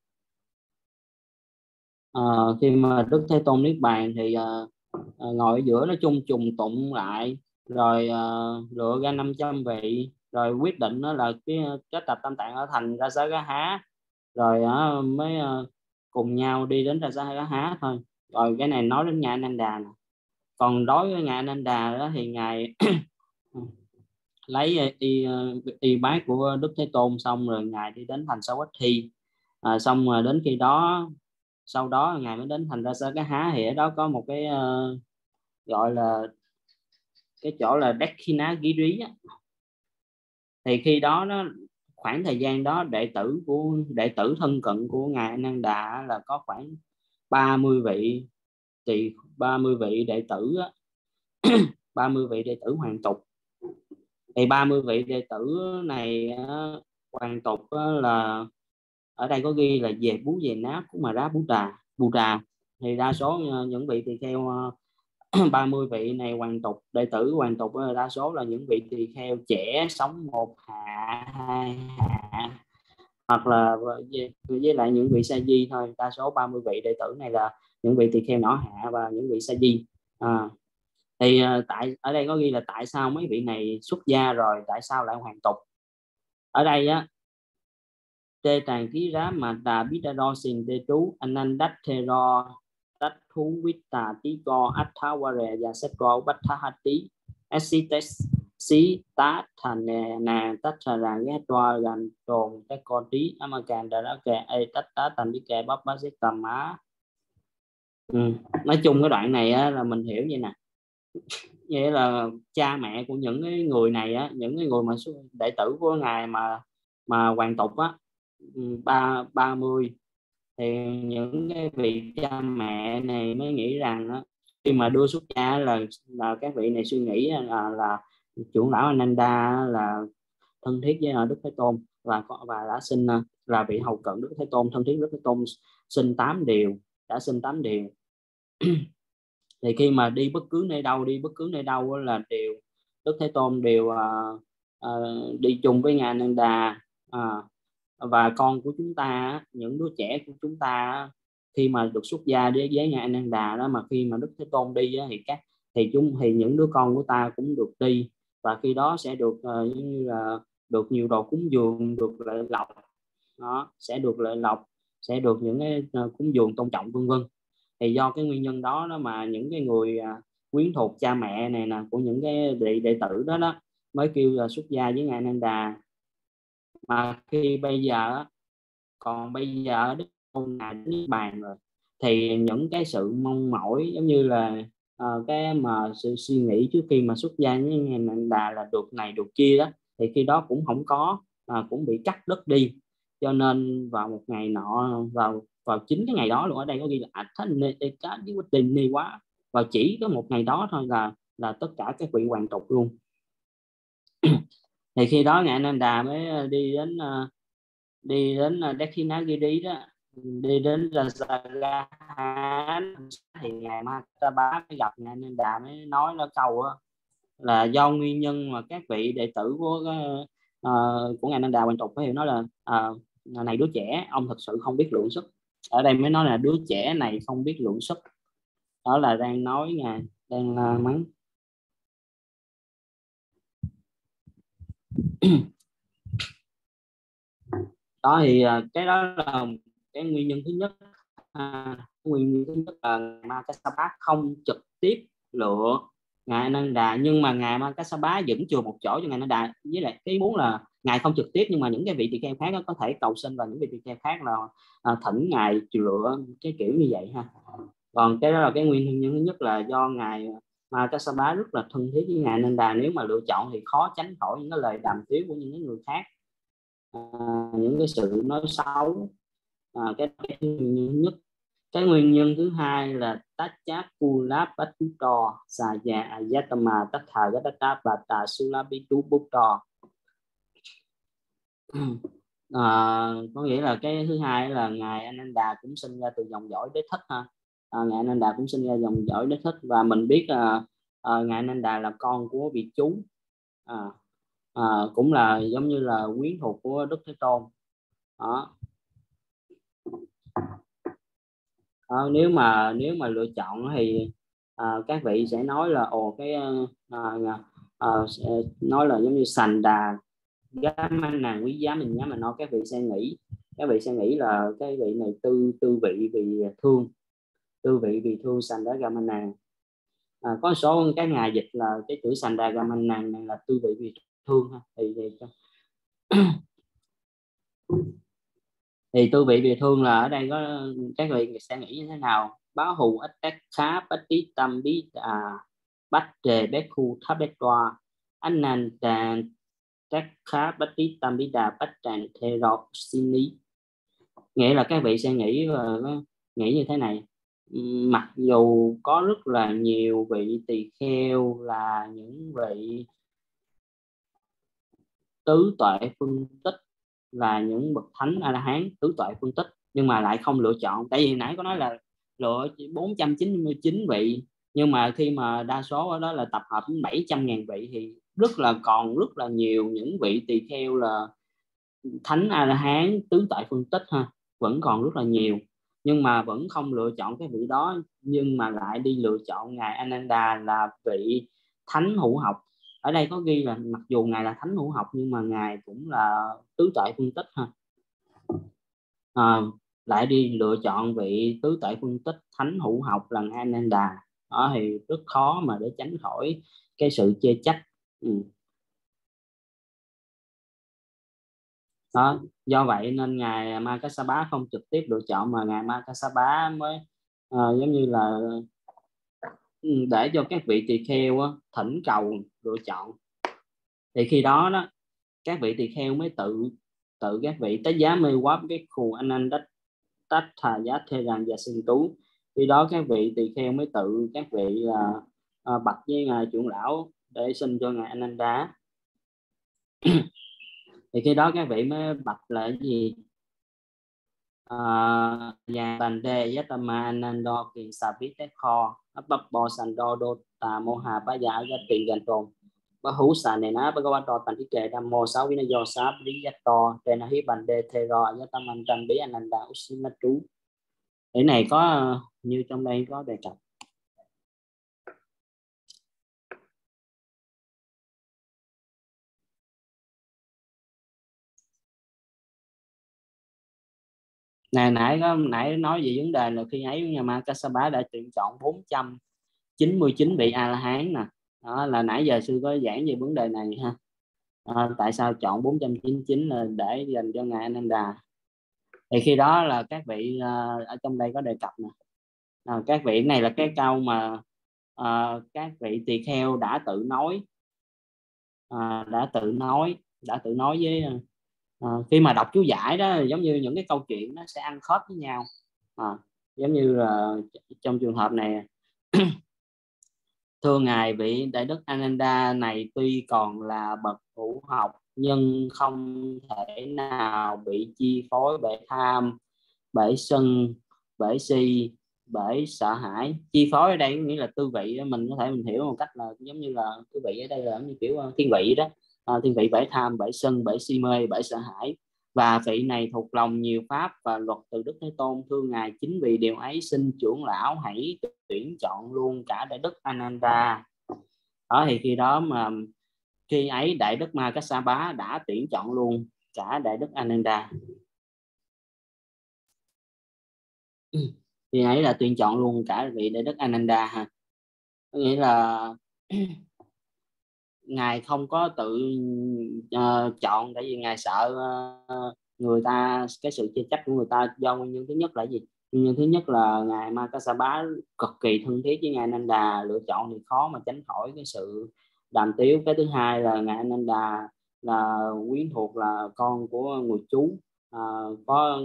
uh, khi mà Đức Thế Tôn niết bàn thì uh, uh, ngồi ở giữa, nói chung trùng tụng lại rồi uh, lựa ra năm trăm vị, rồi quyết định đó là cái cái tập tam tạng ở thành Rajagaha, rồi uh, mới uh, cùng nhau đi đến Rajagaha thôi. Rồi cái này nói đến ngài Ananda nè. Còn đối với ngài Ananda đó thì ngài lấy y, y bát của Đức Thế Tôn xong rồi ngài đi đến thành Savatthi, à, xong rồi đến khi đó sau đó ngài mới đến thành Rajagaha, thì ở đó có một cái uh, gọi là cái chỗ là Dakshinagiri á. Thì khi đó nó khoảng thời gian đó đệ tử của đệ tử thân cận của ngài Ananda là có khoảng ba mươi vị thì ba mươi vị đệ tử á, ba mươi vị đệ tử hoàn tục. Thì ba mươi vị đệ tử này uh, hoàn tục uh, là ở đây có ghi là về bú về nát của mà đá bú trà bù trà. Thì đa số uh, những vị tỳ kheo uh, ba mươi vị này hoàn tục, đệ tử hoàn tục uh, đa số là những vị tỳ kheo trẻ, sống một hạ hai hạ, hoặc là với, với lại những vị sa di thôi. Đa số ba mươi vị đệ tử này là những vị tỳ kheo nhỏ hạ và những vị sa di. À, thì uh, tại ở đây có ghi là tại sao mấy vị này xuất gia rồi tại sao lại hoàn tục. Ở đây á, tê tàn ký rá mà tà biết đa đo xin tê trú anh anh đắc thê ro đắc thú vít tà tí co át thá qua rè và xét co bắt thá hát tí essites xí tá thành nè nà tách trà ràng ghé toa gần trồn các con tí ama càng đã đã kè ai tách tá thành đi kè bắp bá xí tầm má. Ừ. Nói chung cái đoạn này á, là mình hiểu như nè, nghĩa là cha mẹ của những cái người này á, những cái người mà đệ tử của ngài mà mà hoàng tục á, ba ba mươi, thì những cái vị cha mẹ này mới nghĩ rằng á, khi mà đưa xuất gia là là các vị này suy nghĩ là là trưởng lão Ananda là thân thiết với Đức Thế Tôn và và đã xin là vị hầu cận Đức Thế Tôn, thân thiết Đức Thế Tôn, xin tám điều, đã xin tám điều. Thì khi mà đi bất cứ nơi đâu đi bất cứ nơi đâu là đều Đức Thế Tôn đều uh, uh, đi chung với ngài Ananda. uh, và con của chúng ta, những đứa trẻ của chúng ta khi mà được xuất gia với với ngài Ananda đó, mà khi mà Đức Thế Tôn đi thì các thì chúng thì những đứa con của ta cũng được đi, và khi đó sẽ được uh, như là được nhiều đồ cúng dường, được lợi lộc, đó sẽ được lợi lộc, sẽ được những cái uh, cúng dường tôn trọng vân vân. Thì do cái nguyên nhân đó đó mà những cái người uh, quyến thuộc cha mẹ này nè của những cái đệ, đệ tử đó đó mới kêu là xuất gia với ngài Ananda. Mà khi bây giờ còn bây giờ Đức Tôn ngài niết bàn rồi, thì những cái sự mong mỏi giống như là uh, cái mà sự suy nghĩ trước khi mà xuất gia với ngài Ananda là được này được kia đó, thì khi đó cũng không có, uh, cũng bị cắt đứt đi. Cho nên vào một ngày nọ, vào vào chính cái ngày đó luôn, ở đây có ghi là cá với quyết định ni quá, và chỉ có một ngày đó thôi là là tất cả các vị hoàng tộc luôn. Thì khi đó ngài Ananda mới đi đến uh, đi đến uh, Dakshinagiri đó, đi đến Rajagaha, thì ngài Mataba mới gặp ngài Ananda, mới nói là câu đó, là do nguyên nhân mà các vị đệ tử của uh, của ngài Ananda hoàng tộc phải hiểu, nói là uh, này đứa trẻ, ông thật sự không biết lượng sức. Ở đây mới nói là đứa trẻ này không biết lượng sức, đó là đang nói ngài, đang uh, mắng. Đó thì uh, cái đó là cái nguyên nhân thứ nhất. uh, nguyên nhân thứ nhất là Ma Kassapa không trực tiếp lựa ngài Ananda, nhưng mà ngài Ma Kassapa vẫn chừa một chỗ cho ngài Ananda, với lại cái muốn là ngài không trực tiếp nhưng mà những cái vị tỳ kheo khác có thể cầu xin, và những vị tỳ kheo khác là à, thỉnh ngài lựa, cái kiểu như vậy ha. Còn cái đó là cái nguyên nhân thứ nhất, là do ngài Ma Kassapa rất là thân thiết với ngài Ananda, nếu mà lựa chọn thì khó tránh khỏi những cái lời đàm tiếu của những cái người khác, à, những cái sự nói xấu. à, cái, cái nguyên nhân thứ nhất. Cái nguyên nhân thứ hai là Tachá Kula Patuto Saya Ayatama Tatha Gatata Bata Sulabitu Butto. À, có nghĩa là cái thứ hai là ngài Ananda cũng sinh ra từ dòng dõi Đế Thích ha. À, ngài Ananda cũng sinh ra dòng dõi Đế Thích, và mình biết à, à, ngài Ananda là con của vị chú, à, à, cũng là giống như là quyến thuộc của Đức Thế Tôn. Đó. À, nếu mà nếu mà lựa chọn thì à, các vị sẽ nói là ồ cái à, à, nói là giống như sành đà gám nàng quý giá mình nhá, mà nói các vị sẽ nghĩ các vị sẽ nghĩ là cái vị này tư tư vị vì thương, tư vị vì thương sành đá gamanang. À, có số các ngài dịch là cái chữ sành đà gamanang này là tư vị vì thương ha. thì thì, thì tư vị vì thương là ở đây có các vị sẽ nghĩ như thế nào? Báo hù ít tác khá bách tí tâm bí à bách đề bét khu tháp bét toa anh nàn tàn các khá bách tí tâm bí đà bách tràn thê rọc xin lý. Nghĩa là các vị sẽ nghĩ và nghĩ như thế này: mặc dù có rất là nhiều vị tỳ kheo là những vị tứ tuệ phân tích, là những bậc thánh A La Hán tứ tuệ phân tích, nhưng mà lại không lựa chọn. Tại vì nãy có nói là lựa bốn trăm chín mươi chín vị, nhưng mà khi mà đa số ở đó là tập hợp đến bảy trăm ngàn vị, thì rất là còn rất là nhiều những vị tỳ kheo là thánh A La Hán tứ tuệ phân tích ha, vẫn còn rất là nhiều, nhưng mà vẫn không lựa chọn cái vị đó, nhưng mà lại đi lựa chọn ngài Ananda là vị thánh hữu học, ở đây có ghi là mặc dù ngài là thánh hữu học nhưng mà ngài cũng là tứ tuệ phân tích ha. À, lại đi lựa chọn vị tứ tuệ phân tích thánh hữu học là Ananda, đó thì rất khó mà để tránh khỏi cái sự chê trách. Ừ. Đó, do vậy nên ngài Ma Kassapa không trực tiếp lựa chọn mà ngài Ma Kassapa mới à, giống như là để cho các vị tỳ kheo á, thỉnh cầu lựa chọn. Thì khi đó đó các vị tỳ kheo mới tự tự các vị tới giá mê quáp cái khu anh anh đất tách thà giá thê rằng và sinh tú. Khi đó các vị tỳ kheo mới tự các vị là à, bạch với ngài trưởng lão để xin cho ngài Ananda. Thì khi đó các vị mới bạch là cái gì? Nhà bàn đề yatama anando kỳ sa bít tét kho bắp bò sành đo đô tà mô hà bá giả giá trị gần trồn bá hú xà nề ná bá gá đo tàn thiết kề đam mô sáu vi na do sáp lý giác to tên là hí bàn đề thê ro yataman tranh bí ananda usima trú. Cái này có như trong đây có đề cập. Này nãy có nãy nói về vấn đề là khi ấy nhà Ma Kassapa đã tuyển chọn bốn trăm chín mươi chín vị A La Hán nè. Đó là nãy giờ sư có giảng về vấn đề này ha. À, tại sao chọn bốn trăm chín mươi chín là để dành cho ngài Ananda? Thì khi đó là các vị uh, ở trong đây có đề cập nè. À, các vị này là cái câu mà uh, các vị tỳ kheo đã tự nói uh, đã tự nói đã tự nói với uh, khi mà đọc chú giải đó giống như những cái câu chuyện nó sẽ ăn khớp với nhau. À, giống như là trong trường hợp này thưa ngài, vị đại đức Ananda này tuy còn là bậc hữu học nhưng không thể nào bị chi phối bởi tham, bởi sân, bởi si, bởi sợ hãi. Chi phối ở đây nghĩa là tư vị, mình có thể mình hiểu một cách là giống như là tư vị ở đây là như kiểu thiên vị đó. À, thiên vị bởi tham, bởi sân, bởi si mê, bởi sợ hãi. Và vị này thuộc lòng nhiều pháp và luật từ Đức Thế Tôn. Thưa ngài, chính vì điều ấy xin trưởng lão hãy tuyển chọn luôn cả đại đức Ananda. Đó thì khi đó mà khi ấy đại đức Ma Kassapa đã tuyển chọn luôn cả đại đức Ananda. Thì ấy là tuyển chọn luôn cả vị đại đức Ananda ha. Nghĩa là ngài không có tự uh, chọn, tại vì ngài sợ uh, người ta, cái sự chê trách của người ta, do nguyên nhân thứ nhất là gì? Nguyên nhân thứ nhất là ngài Ma Kassapa cực kỳ thân thiết với ngài Ananda, lựa chọn thì khó mà tránh khỏi cái sự đàm tiếu. Cái thứ hai là ngài Ananda là quyến thuộc, là con của người chú, uh, có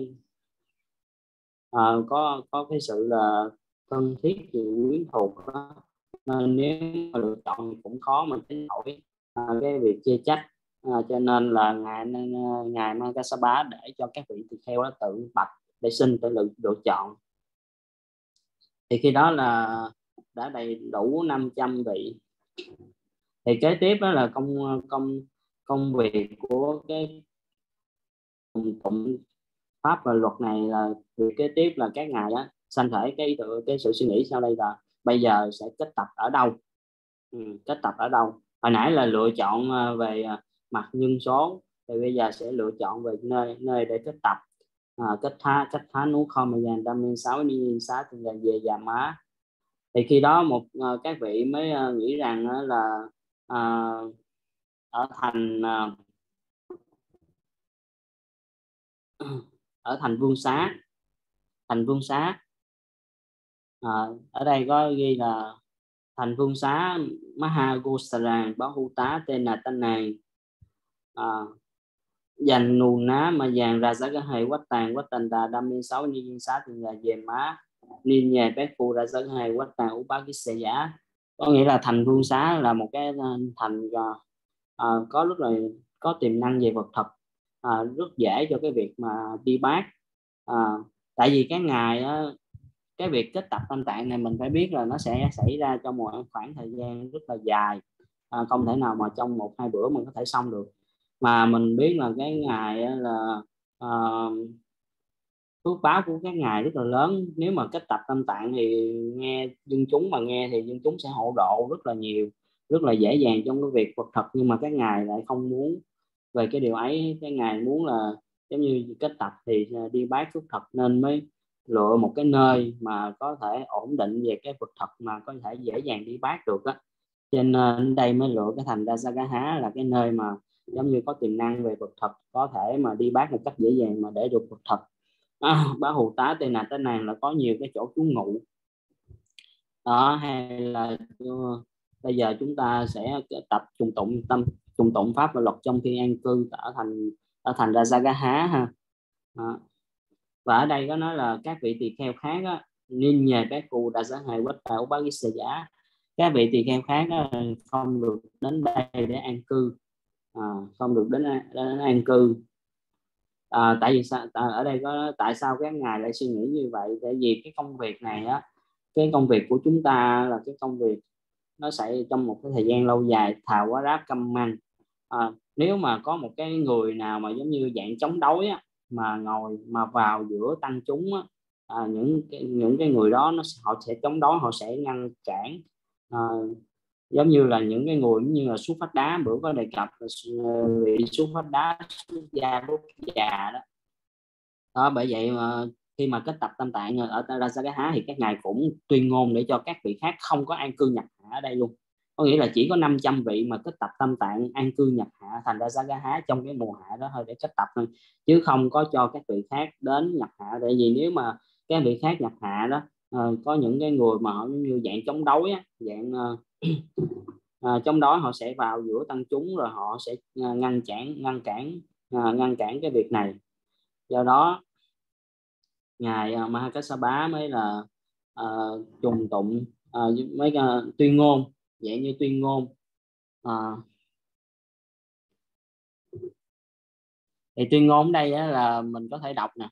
uh, có có cái sự là thân thiết và quyến thuộc đó. Nên nếu mà lựa chọn thì cũng khó mà tránh khỏi à, cái việc chê trách. À, cho nên là ngài ngài Ma Kassapa để cho các vị tỳ kheo đó tự bạch để xin tự lựa, lựa chọn. Thì khi đó là đã đầy đủ năm trăm vị. Thì kế tiếp đó là công công công việc của cái tụng pháp và luật này, là việc kế tiếp là các ngài đó sanh khởi cái tự cái sự suy nghĩ sau đây là bây giờ sẽ kết tập ở đâu. Ừ, kết tập ở đâu? Hồi nãy là lựa chọn về mặt nhân số, thì bây giờ sẽ lựa chọn về nơi nơi để kết tập. À, kết tha kết thá nú không mà dàn đam minh sáu đi xá thì là về già má. Thì khi đó một uh, các vị mới uh, nghĩ rằng uh, là uh, ở thành uh, ở thành Vương Xá, thành Vương Xá à, ở đây có ghi là thành Vương Xá Mahagosara Bahutá tên là tên này à, dành nù ná mà dàn ra giá cái hệ quách tàn quách tàn đà đam minh sáu ni xá thì là về má ni nhà bé phụ ra giá cái hệ quách tàn ú bá cái xe giả. Có nghĩa là thành Vương Xá là một cái thành à, có rất là có tiềm năng về vật thực, à, rất dễ cho cái việc mà đi bác. À, tại vì cái ngày á, cái việc kết tập tâm tạng này mình phải biết là nó sẽ xảy ra trong một khoảng thời gian rất là dài, à, không thể nào mà trong một hai bữa mình có thể xong được. Mà mình biết là cái ngày là uh, phước báo của các ngài rất là lớn. Nếu mà kết tập tâm tạng thì nghe dân chúng mà nghe thì dân chúng sẽ hộ độ rất là nhiều, rất là dễ dàng trong cái việc vật thật, nhưng mà các ngài lại không muốn về cái điều ấy. Cái ngài muốn là giống như kết tập thì đi bác phước thật, nên mới lựa một cái nơi mà có thể ổn định về cái vật thật mà có thể dễ dàng đi bác được á. Cho nên đây mới lựa cái thành Rajagaha là cái nơi mà giống như có tiềm năng về vật thật, có thể mà đi bác một cách dễ dàng mà để được vật thật. À, Bá Hù Tá Tây Nà Tây Nàng là có nhiều cái chỗ trú ngụ đó. Hay là uh, bây giờ chúng ta sẽ tập trùng tụng tâm trùng tụng pháp và luật trong khi an cư ở thành ở thành Rajagaha ha. Đó. Và ở đây có nói là các vị tỳ kheo khác á, nên nhờ các cụ đã xã hại quách tạo bá cái giả, các vị tỳ kheo khác á, không được đến đây để an cư, à, không được đến, đến an cư. À, tại vì sao à, ở đây có tại sao các ngài lại suy nghĩ như vậy? Tại vì cái công việc này á, cái công việc của chúng ta là cái công việc nó sẽ trong một cái thời gian lâu dài, thà quá ráp căm măng. À, nếu mà có một cái người nào mà giống như dạng chống đối á, mà ngồi mà vào giữa tăng chúng á, à, những cái, những cái người đó nó họ sẽ chống đối, họ sẽ ngăn cản. À, giống như là những cái người như là Xuất Phát Đá, bữa có đề cập là vị Xuất Phát Đá xuất gia quốc già đó. Đó, bởi vậy mà khi mà kết tập tam tạng ở Rajagaha thì các ngài cũng tuyên ngôn để cho các vị khác không có an cư nhập hạ ở đây luôn. Có nghĩa là chỉ có năm trăm vị mà kết tập tam tạng an cư nhập hạ thành Rajagaha trong cái mùa hạ đó thôi để kết tập thôi, chứ không có cho các vị khác đến nhập hạ. Tại vì nếu mà các vị khác nhập hạ đó, uh, có những cái người mà họ như dạng chống đối á, dạng uh, uh, chống đối, họ sẽ vào giữa tăng chúng rồi họ sẽ uh, ngăn cản ngăn cản uh, ngăn cản cái việc này. Do đó ngài uh, Mahakassapa mới là uh, trùng tụng uh, mấy uh, tuyên ngôn, dạng như tuyên ngôn. uh, thì tuyên ngôn ở đây á, là mình có thể đọc nè: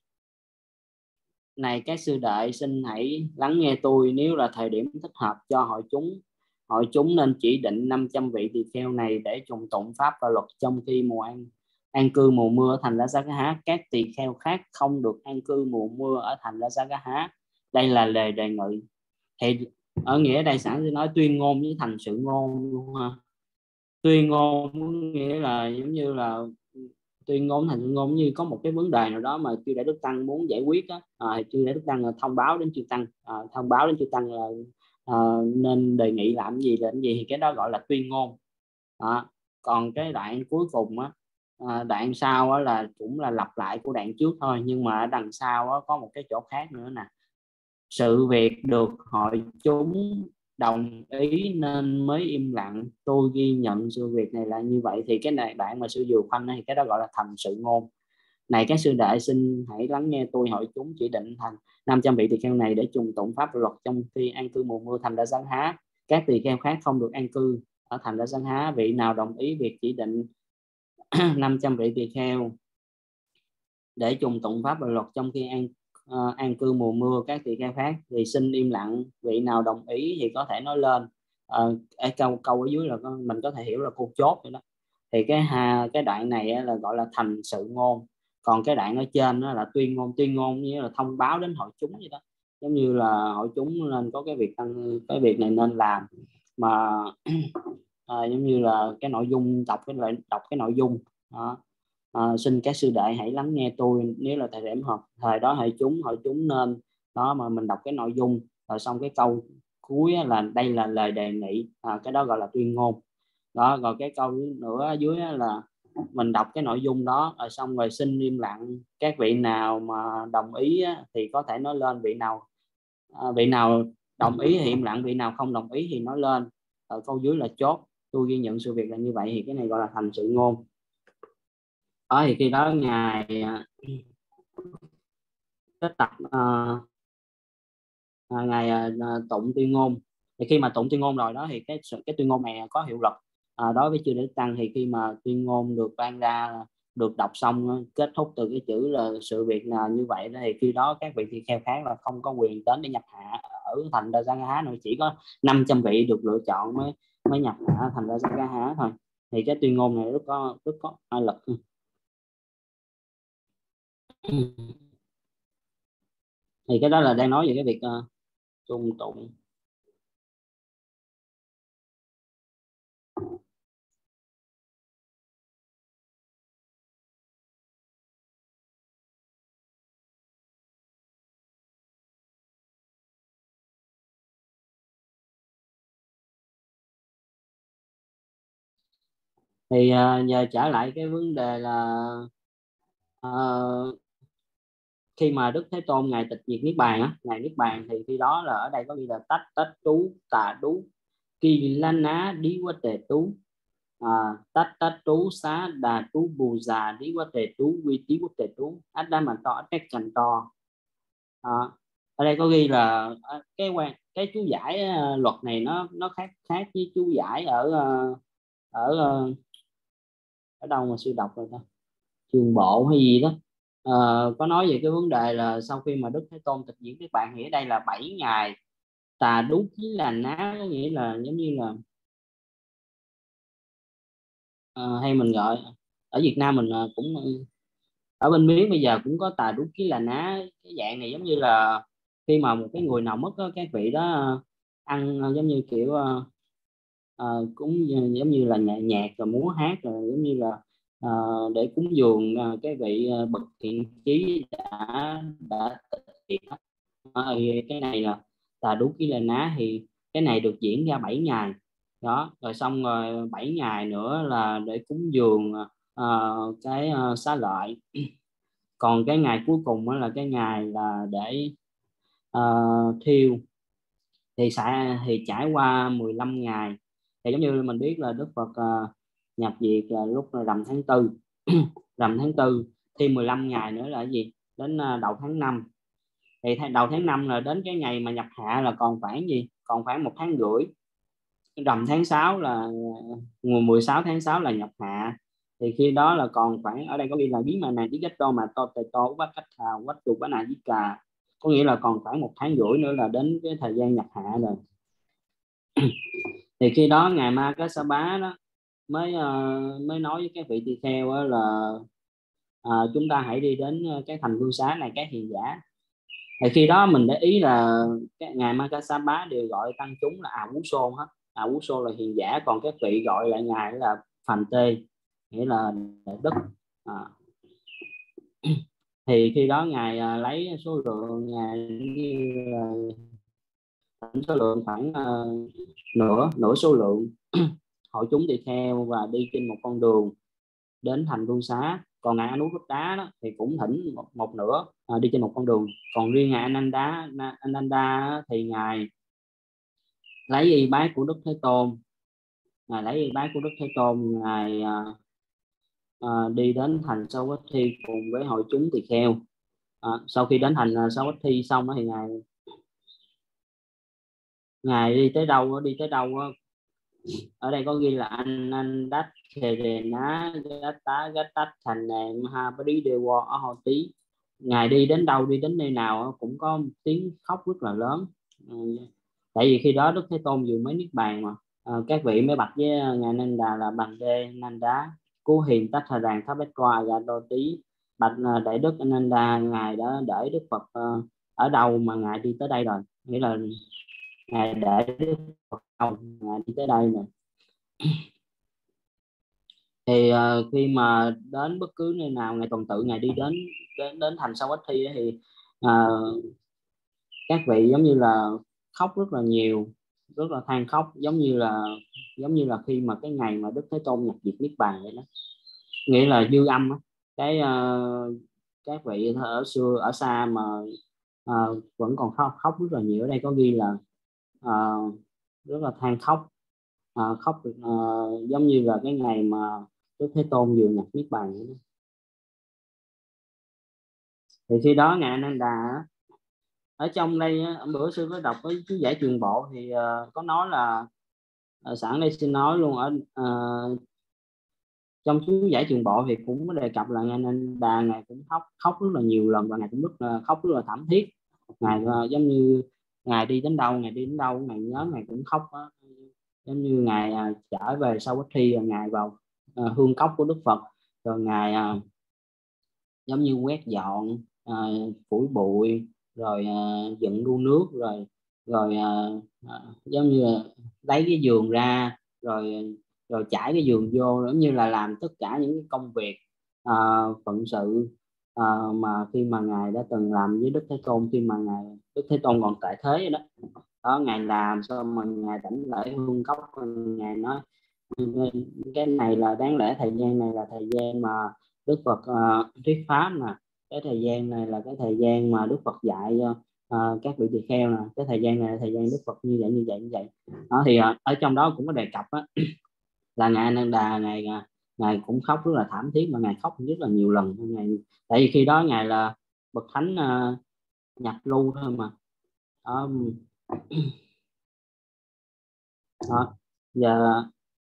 này các sư đệ, xin hãy lắng nghe tôi. Nếu là thời điểm thích hợp cho hội chúng, hội chúng nên chỉ định năm trăm vị tỳ kheo này để trùng tụng pháp và luật trong khi mùa an an cư mùa mưa ở thành Rajagaha. Các tỳ kheo khác không được an cư mùa mưa ở thành Rajagaha. Đây là lời đề nghị. Thì ở nghĩa đây sẵn tôi nói tuyên ngôn với thành sự ngôn luôn ha. Tuyên ngôn nghĩa là giống như là tuyên ngôn thành sự ngôn, như có một cái vấn đề nào đó mà chư đại đức tăng muốn giải quyết á, à, chư đại đức tăng là thông báo đến chư tăng, à, thông báo đến chư tăng là à, nên đề nghị làm gì làm gì, thì cái đó gọi là tuyên ngôn. À, còn cái đoạn cuối cùng á, à, đoạn sau á là cũng là lặp lại của đoạn trước thôi, nhưng mà ở đằng sau á có một cái chỗ khác nữa nè: sự việc được hội chúng đồng ý nên mới im lặng, tôi ghi nhận sự việc này là như vậy. Thì cái này bạn mà sư dừa khoanh thì cái đó gọi là thành sự ngôn. Này các sư đệ, xin hãy lắng nghe tôi, hội chúng chỉ định thành năm trăm vị tỳ kheo này để trùng tụng pháp luật trong khi an cư mùa mưa thành Rajagaha. Các tỳ kheo khác không được an cư ở thành Rajagaha. Vị nào đồng ý việc chỉ định năm trăm vị tỳ kheo để trùng tụng pháp và luật trong khi an uh, an cư mùa mưa các tỳ kheo khác thì xin im lặng. Vị nào đồng ý thì có thể nói lên. Uh, câu câu ở dưới là có, mình có thể hiểu là cô chốt vậy đó. Thì cái ha, cái đoạn này là gọi là thành sự ngôn. Còn cái đoạn ở trên đó là tuyên ngôn. Tuyên ngôn như là thông báo đến hội chúng vậy đó, giống như là hội chúng nên có cái việc tăng cái việc này nên làm mà à, giống như là cái nội dung đọc cái lại đọc cái nội dung đó. À, xin các sư đệ hãy lắng nghe tôi, nếu là thời điểm hợp thời đó hội chúng hội chúng nên đó, mà mình đọc cái nội dung rồi xong cái câu cuối là đây là lời đề nghị, à, cái đó gọi là tuyên ngôn đó. Rồi cái câu nữa ở dưới là mình đọc cái nội dung đó rồi xong rồi xin im lặng. Các vị nào mà đồng ý thì có thể nói lên, vị nào à, vị nào đồng ý thì im lặng, vị nào không đồng ý thì nói lên. Ở câu dưới là chốt, tôi ghi nhận sự việc là như vậy, thì cái này gọi là thành sự ngôn đó. Thì khi đó ngài kết tập uh, ngài uh, tụng tuyên ngôn. Thì khi mà tụng tuyên ngôn rồi đó thì cái cái tuyên ngôn này có hiệu lực à, đối với chư Đức Tăng. Thì khi mà tuyên ngôn được ban ra, được đọc xong, kết thúc từ cái chữ là sự việc là như vậy đó, thì khi đó các vị tỳ kheo khác là không có quyền đến để nhập hạ ở thành Rajagaha nữa. Chỉ có năm trăm vị được lựa chọn mới mới nhập hạ thành Rajagaha thôi. Thì cái tuyên ngôn này rất có rất có ai lực. Thì cái đó là đang nói về cái việc uh, trung tụng. Thì uh, giờ trở lại cái vấn đề là uh, khi mà Đức Thế Tôn ngài tịch diệt niết bàn á, ngài niết bàn thì khi đó là ở đây có ghi là tách tách trú tà đú kỳ lan ná đi quá tề tú, à, tách tách trú xá đà trú bù già đi quá tề tú quy tí quá tề tú át đa mà to át cách chành to. À, ở đây có ghi là à, cái quan cái chú giải à, luật này nó nó khác khác với chú giải ở à, ở à, ở đâu mà sư đọc rồi ta, trường bộ hay gì đó. Ờ, có nói về cái vấn đề là sau khi mà Đức Thế Tôn tịch diễn các bạn nghĩ đây là bảy ngày tà đú chí là ná, có nghĩa là giống như là ờ, hay mình gọi ở Việt Nam mình ờ, cũng ở bên Miến bây giờ cũng có tà đú chí là ná. Cái dạng này giống như là khi mà một cái người nào mất á, các vị đó ờ, ăn ờ, giống như kiểu ờ, ờ, cũng giống như là nhạc, nhạc rồi múa hát rồi giống như là ờ, để cúng dường ờ, cái vị ờ, bậc thiện chí đã đã tịch. Ờ, thì cái này là là đúng ký là ná, thì cái này được diễn ra bảy ngày đó, rồi xong rồi bảy ngày nữa là để cúng dường ờ, cái ờ, xá lợi. Còn cái ngày cuối cùng đó là cái ngày là để ờ, thiêu, thì sẽ thì trải qua mười lăm ngày. Thì giống như mình biết là Đức Phật ờ, nhập diệt là lúc là rằm tháng tư rằm tháng tư, thêm mười lăm ngày nữa là cái gì, đến ờ, đầu tháng năm. Thì đầu tháng năm là đến cái ngày mà nhập hạ là còn khoảng gì, còn khoảng một tháng rưỡi. Rằm tháng sáu là mùa mười sáu tháng sáu là nhập hạ, thì khi đó là còn khoảng, ở đây có ghi là bí mà này biết cách to mà to tề to quá cách thào quách chuột quá này với cà, có nghĩa là còn khoảng một tháng rưỡi nữa là đến cái thời gian nhập hạ rồi. Thì khi đó ngài Ma Cát Sa Bá đó mới uh, mới nói với các vị tỳ kheo đó là uh, chúng ta hãy đi đến cái thành vương xá này, cái hiền giả. Thì khi đó mình để ý là cái ngài Ma Cát Sa Bá đều gọi tăng chúng là À Wú Sôn hết. À Wú Sôn là hiền giả, còn các vị gọi lại ngài là Phàm Tê, nghĩa là đức. À, thì khi đó ngài à, lấy số lượng ngài số lượng khoảng uh, nửa nửa số lượng hội chúng đi theo và đi trên một con đường đến thành Vương Xá. Còn ngài Anuruddha đó thì cũng thỉnh một, một nửa à, đi trên một con đường. Còn riêng ngài Ananda Ananda thì ngài lấy y bái của Đức Thế Tôn, ngài lấy y bái của Đức Thế Tôn, ngài à, à, đi đến thành Savatthi cùng với hội chúng tỳ kheo. À, sau khi đến thành uh, Savatthi xong đó, thì ngài ngài đi tới đâu đi tới đâu đó. Ở đây có ghi là anh anh đắc thề ná tá gát tách thành nè Mahabadi Dewa ở Hồ Tý. Ngài đi đến đâu, đi đến nơi nào cũng có tiếng khóc rất là lớn. Ừ, tại vì khi đó Đức Thế Tôn vừa mới niết bàn mà. À, các vị mới bạch với ngài Nanda là bằng đê Nanda cú hiền tách thời đàn tháp bách qua và đô tí, bạch à, đại đức Nanda, ngài đã để Đức Phật uh, ở đâu mà ngài đi tới đây rồi, nghĩa là ngài để Đức Phật đâu ngài đi tới đây nè. Thì uh, khi mà đến bất cứ nơi nào ngài tuần tự ngài đi đến đến đến thành Savatthi thì uh, các vị giống như là khóc rất là nhiều, rất là than khóc, giống như là giống như là khi mà cái ngày mà Đức Thế Tôn nhập diệt niết bàn vậy đó, nghĩa là dư âm á. Cái uh, các vị ở xưa ở xa mà uh, vẫn còn khóc khóc rất là nhiều. Ở đây có ghi là uh, rất là than khóc, uh, khóc uh, giống như là cái ngày mà Đức Thế Tôn vừa nhập niết bàn vậy đó. Thì khi đó ngài Ananda á, ở trong đây á, bữa xưa có đọc với chú giải Trường Bộ thì uh, có nói là uh, sẵn đây xin nói luôn, ở uh, trong chú giải Trường Bộ thì cũng có đề cập là ngài Ananda ngài cũng khóc khóc rất là nhiều lần, và ngài cũng rất là khóc rất là thảm thiết. Ngài uh, giống như ngài đi đến đâu ngài đi đến đâu ngài nhớ ngài cũng khóc đó. Giống như ngài uh, trở về sau khi uh, ngài vào uh, hương cốc của Đức Phật, rồi ngài uh, giống như quét dọn uh, phủi bụi, rồi uh, dựng đu nước, rồi rồi uh, uh, giống như là lấy cái giường ra, rồi rồi trải cái giường vô, giống như là làm tất cả những cái công việc à, phận sự à, mà khi mà ngài đã từng làm với Đức Thế Tôn, khi mà ngài Đức Thế Tôn còn tại thế vậy đó. Đó, ngài làm xong mà ngài đảnh lễ hương cốc, ngài nói cái này là đáng lẽ thời gian này là thời gian mà Đức Phật uh, thuyết pháp nè, cái thời gian này là cái thời gian mà Đức Phật dạy uh, các vị tỳ kheo nè, cái thời gian này là thời gian Đức Phật như vậy như vậy như vậy. Đó thì uh, ở trong đó cũng có đề cập á, là ngài Ananda, ngài ngài cũng khóc rất là thảm thiết, mà ngài khóc rất là nhiều lần. Ngài, tại vì khi đó ngài là bậc thánh uh, nhập lưu thôi mà. Đó, đó. Giờ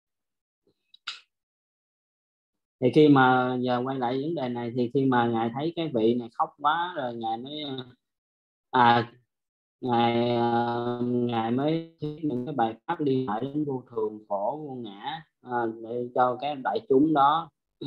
thì khi mà giờ quay lại vấn đề này, thì khi mà ngài thấy cái vị này khóc quá rồi, ngài mới à ngài à, ngài mới thuyết những cái bài pháp liên hệ đến vô thường, khổ, vô ngã à, để cho các đại chúng đó.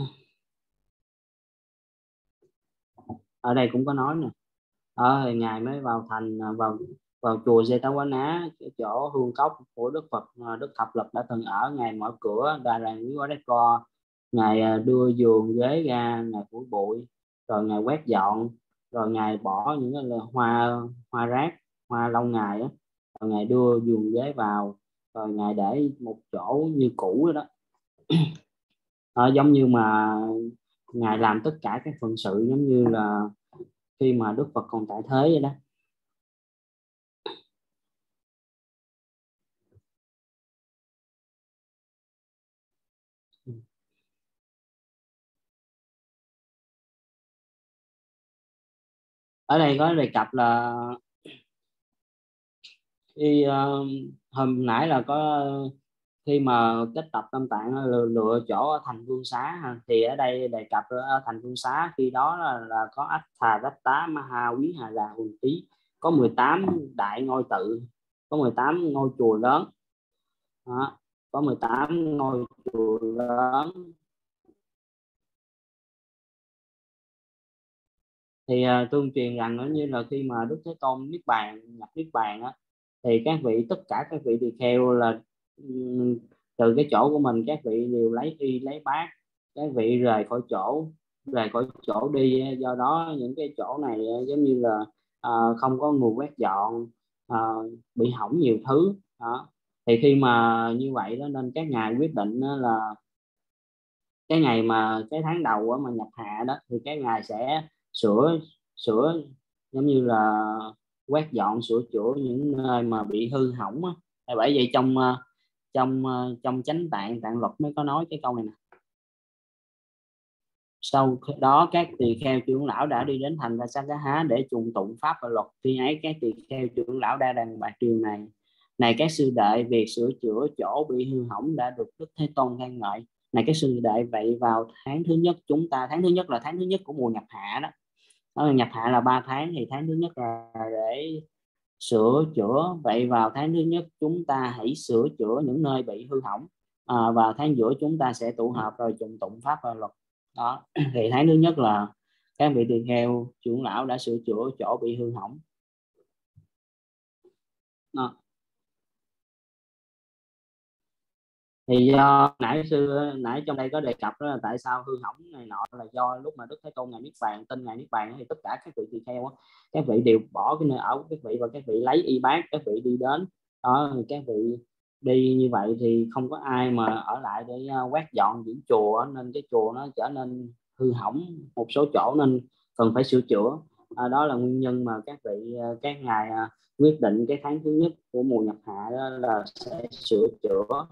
Ở đây cũng có nói nè, ở ngài mới vào thành vào vào chùa Jetavana, cái chỗ hương cốc của Đức Phật Đức Thập Lực đã từng ở. Ngài mở cửa Đà Lạt Quý Quá Đế Co, ngài đưa giường ghế ra, ngài phủi bụi, rồi ngài quét dọn, rồi ngài bỏ những cái hoa hoa rác, hoa lâu ngày á, rồi ngài đưa giường ghế vào, rồi ngài để một chỗ như cũ đó, đó. À, giống như mà ngài làm tất cả các phận sự giống như là khi mà Đức Phật còn tại thế vậy đó. Ở đây có đề cập là khi uh, hôm nãy là có khi mà kết tập Tâm Tạng lựa, lựa chỗ ở thành Vương Xá ha. Thì ở đây đề cập ở thành Vương Xá khi đó là, là có Attharata Maha Quý Hà Là Hùng Tí, có mười tám đại ngôi tự, có mười tám ngôi chùa lớn đó, có mười tám ngôi chùa lớn. Thì uh, tương truyền rằng giống như là khi mà Đức Thế Tôn niết bàn nhập niết bàn á, thì các vị tất cả các vị tỳ kheo là um, từ cái chỗ của mình các vị đều lấy y lấy bát, các vị rời khỏi chỗ rời khỏi chỗ đi. Do đó những cái chỗ này giống như là uh, không có người quét dọn, uh, bị hỏng nhiều thứ đó. Thì khi mà như vậy đó, nên các ngài quyết định là cái ngày mà cái tháng đầu á, mà nhập hạ đó, thì các ngài sẽ sửa sửa giống như là quét dọn sửa chữa những nơi mà bị hư hỏng á. Bởi vậy trong trong trong chánh tạng tạng luật mới có nói cái câu này nè: sau đó các tỳ kheo trưởng lão đã đi đến thành Vasagaha để trùng tụng pháp và luật. Khi ấy các tỳ kheo trưởng lão đã đàn bạc điều này: này các sư đệ, việc sửa chữa chỗ bị hư hỏng đã được Đức Thế Tôn khen ngợi. Này các sư đệ, vậy vào tháng thứ nhất chúng ta, tháng thứ nhất là tháng thứ nhất của mùa nhập hạ đó, đó nhập hạ là ba tháng, thì tháng thứ nhất là để sửa chữa. Vậy vào tháng thứ nhất chúng ta hãy sửa chữa những nơi bị hư hỏng, à, và tháng giữa chúng ta sẽ tụ họp rồi trùng tụng pháp và luật. Đó thì tháng thứ nhất là các vị tỳ kheo trưởng lão đã sửa chữa chỗ bị hư hỏng đó. Thì do nãy sư nãy trong đây có đề cập đó là tại sao hư hỏng này nọ, là do lúc mà Đức Thế Tôn ngài niết bàn, tin ngài niết bàn thì tất cả các vị tỳ kheo các vị đều bỏ cái nơi ở của các vị và các vị lấy y bát, các vị đi đến đó. Các vị đi như vậy thì không có ai mà ở lại để quét dọn những chùa, nên cái chùa nó trở nên hư hỏng một số chỗ, nên cần phải sửa chữa. À, đó là nguyên nhân mà các vị các ngài quyết định cái tháng thứ nhất của mùa nhập hạ đó là sẽ sửa chữa.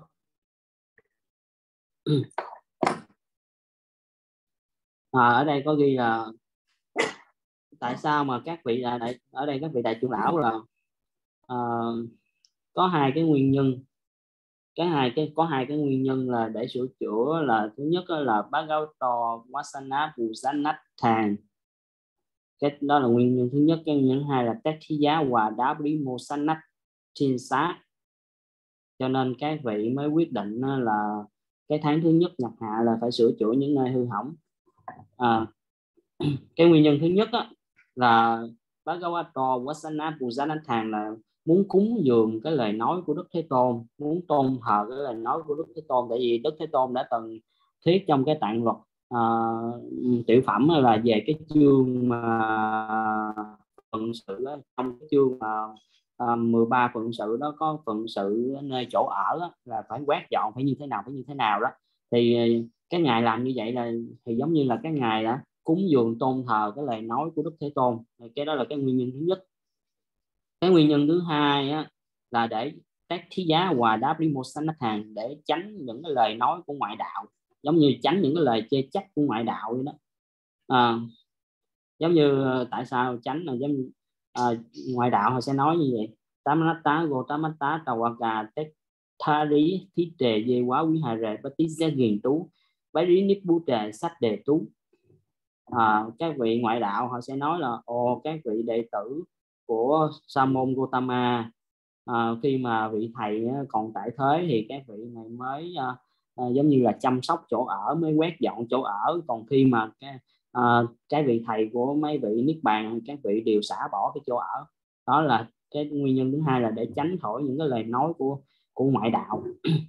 À, ở đây có ghi là tại sao mà các vị đại, đại ở đây các vị đại trưởng lão là uh, có hai cái nguyên nhân, cái hai cái có hai cái nguyên nhân là để sửa chữa. Là thứ nhất là Bhagavato Vasana Pusanathan, cái đó là nguyên nhân thứ nhất. Cái nguyên nhân thứ hai là Tathiya và Dabri Mosanat Chinsa. Cho nên các vị mới quyết định là cái tháng thứ nhất nhập hạ là phải sửa chữa những nơi hư hỏng. À, cái nguyên nhân thứ nhất á, là Bhagavato Vasana Pusanathan là muốn cúng dường cái lời nói của Đức Thế Tôn, muốn tôn thờ cái lời nói của Đức Thế Tôn. Tại vì Đức Thế Tôn đã từng thuyết trong cái tạng luật à, tiểu phẩm là về cái chương mà phận sự á, trong cái chương mà à, mười ba phận sự đó có phận sự nơi chỗ ở á, là phải quét dọn phải như thế nào phải như thế nào đó. Thì cái ngày làm như vậy là thì giống như là cái ngày đã cúng dường tôn thờ cái lời nói của Đức Thế Tôn. Cái đó là cái nguyên nhân thứ nhất. Cái nguyên nhân thứ hai á, là để các thí giá hòa đáp với một sanh khách hàng, để tránh những cái lời nói của ngoại đạo, giống như tránh những cái lời chê trách của ngoại đạo vậy đó. À, giống như tại sao tránh là giống như à, ngoại đạo họ sẽ nói như vậy: Tamata Gotamata Tawaka Tek Thari Thí Trề Dê Quá Quý Hà Rệ Bát Tí Giác Hiền Tú Bái Rí Niết Bú Trề Sách Đề Tú. À, các vị ngoại đạo họ sẽ nói là ồ, các vị đệ tử của Sa môn Gotama, à, khi mà vị thầy còn tại thế thì các vị này mới à, à, giống như là chăm sóc chỗ ở, mới quét dọn chỗ ở. Còn khi mà cái à, cái vị thầy của mấy vị niết bàn, các vị đều xả bỏ cái chỗ ở. Đó là cái nguyên nhân thứ hai, là để tránh khỏi những cái lời nói của của ngoại đạo.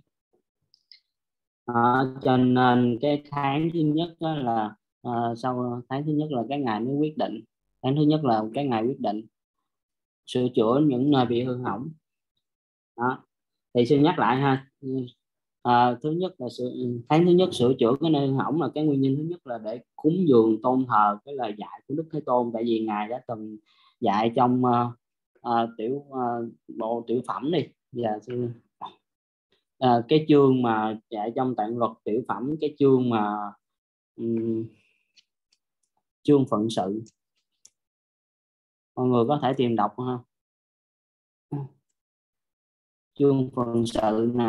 À, cho nên cái tháng thứ nhất đó là à, sau tháng thứ nhất là cái ngày mới quyết định. Tháng thứ nhất là cái ngày quyết định sửa chữa những nơi bị hư hỏng. Đó thì xin nhắc lại ha. À, thứ nhất là sự, tháng thứ nhất sửa chữa cái nơi hư hỏng là cái nguyên nhân thứ nhất, là để cúng dường tôn thờ cái lời dạy của Đức Thế Tôn. Tại vì ngài đã từng dạy trong uh, uh, tiểu uh, bộ tiểu phẩm đi và sư à, cái chương mà dạy trong tạng luật tiểu phẩm, cái chương mà um, chương phận sự, mọi người có thể tìm đọc ha. Chương phận sự nè,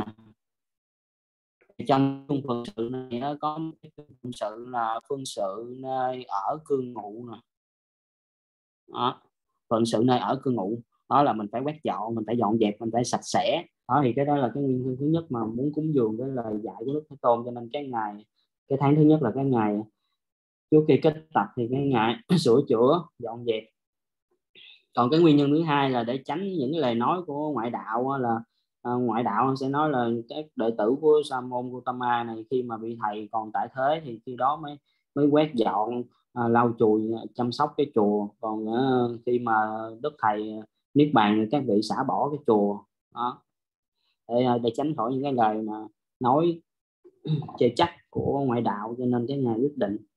trong chương phận sự này nó có cái phận sự là phương sự nơi ở cư ngụ nè. Đó, phận sự nơi ở cư ngụ đó là mình phải quét dọn, mình phải dọn dẹp, mình phải sạch sẽ. Đó thì cái đó là cái nguyên nhân thứ nhất mà muốn cúng dường cái lời dạy của Đức Thế Tôn. Cho nên cái ngày, cái tháng thứ nhất là cái ngày trước khi kết tập, thì cái ngày sửa chữa dọn dẹp. Còn cái nguyên nhân thứ hai là để tránh những cái lời nói của ngoại đạo, là à, ngoại đạo sẽ nói là các đệ tử của Sa môn Gautama này khi mà vị thầy còn tại thế thì khi đó mới mới quét dọn, à, lau chùi, chăm sóc cái chùa. Còn à, khi mà đức thầy niết bàn thì các vị xả bỏ cái chùa. Đó để, à, để tránh khỏi những cái lời mà nói chê trách của ngoại đạo. Cho nên cái ngày quyết định.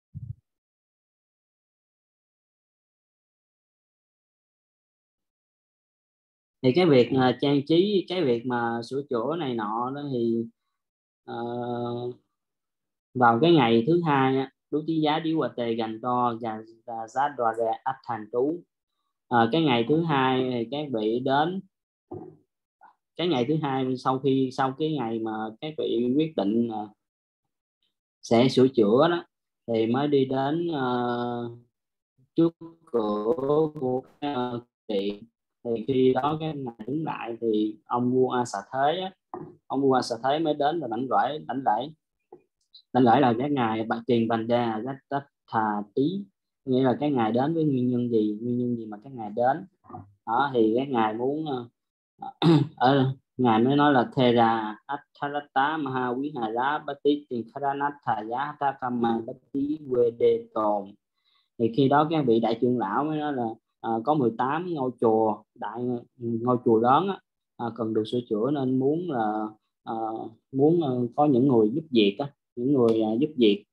Thì cái việc uh, trang trí, cái việc mà sửa chữa này nọ đó thì uh, vào cái ngày thứ hai á, đú tí giá điếu quả tề gành to và và giá đòa rè ách thành tú. À, cái ngày thứ hai thì các vị đến, cái ngày thứ hai sau khi sau cái ngày mà các vị quyết định uh, sẽ sửa chữa đó, thì mới đi đến uh, trước cửa của uh, điện. Thì khi đó cái ngày đứng lại thì ông vua A Xà Thế á, ông vua A Xà Thế mới đến và đảnh lễ đảnh lễ đảnh lễ là cái ngày bạch tiền bành đa rất rất thà tí, nghĩa là cái ngày đến với nguyên nhân gì, nguyên nhân gì mà cái ngày đến. Đó thì cái ngày muốn uh, ở ngài mới nói là Thera Atharata Maha Quý Hà Giá Bát Tí Tiền Kharanatha Giá Ta Kama Bát Tí Quê Đê Tồn. Thì khi đó các vị đại trưởng lão mới nói là uh, có mười tám ngôi chùa đại, ngôi chùa lớn á, uh, cần được sửa chữa, nên muốn là uh, muốn uh, có những người giúp việc á, những người uh, giúp việc,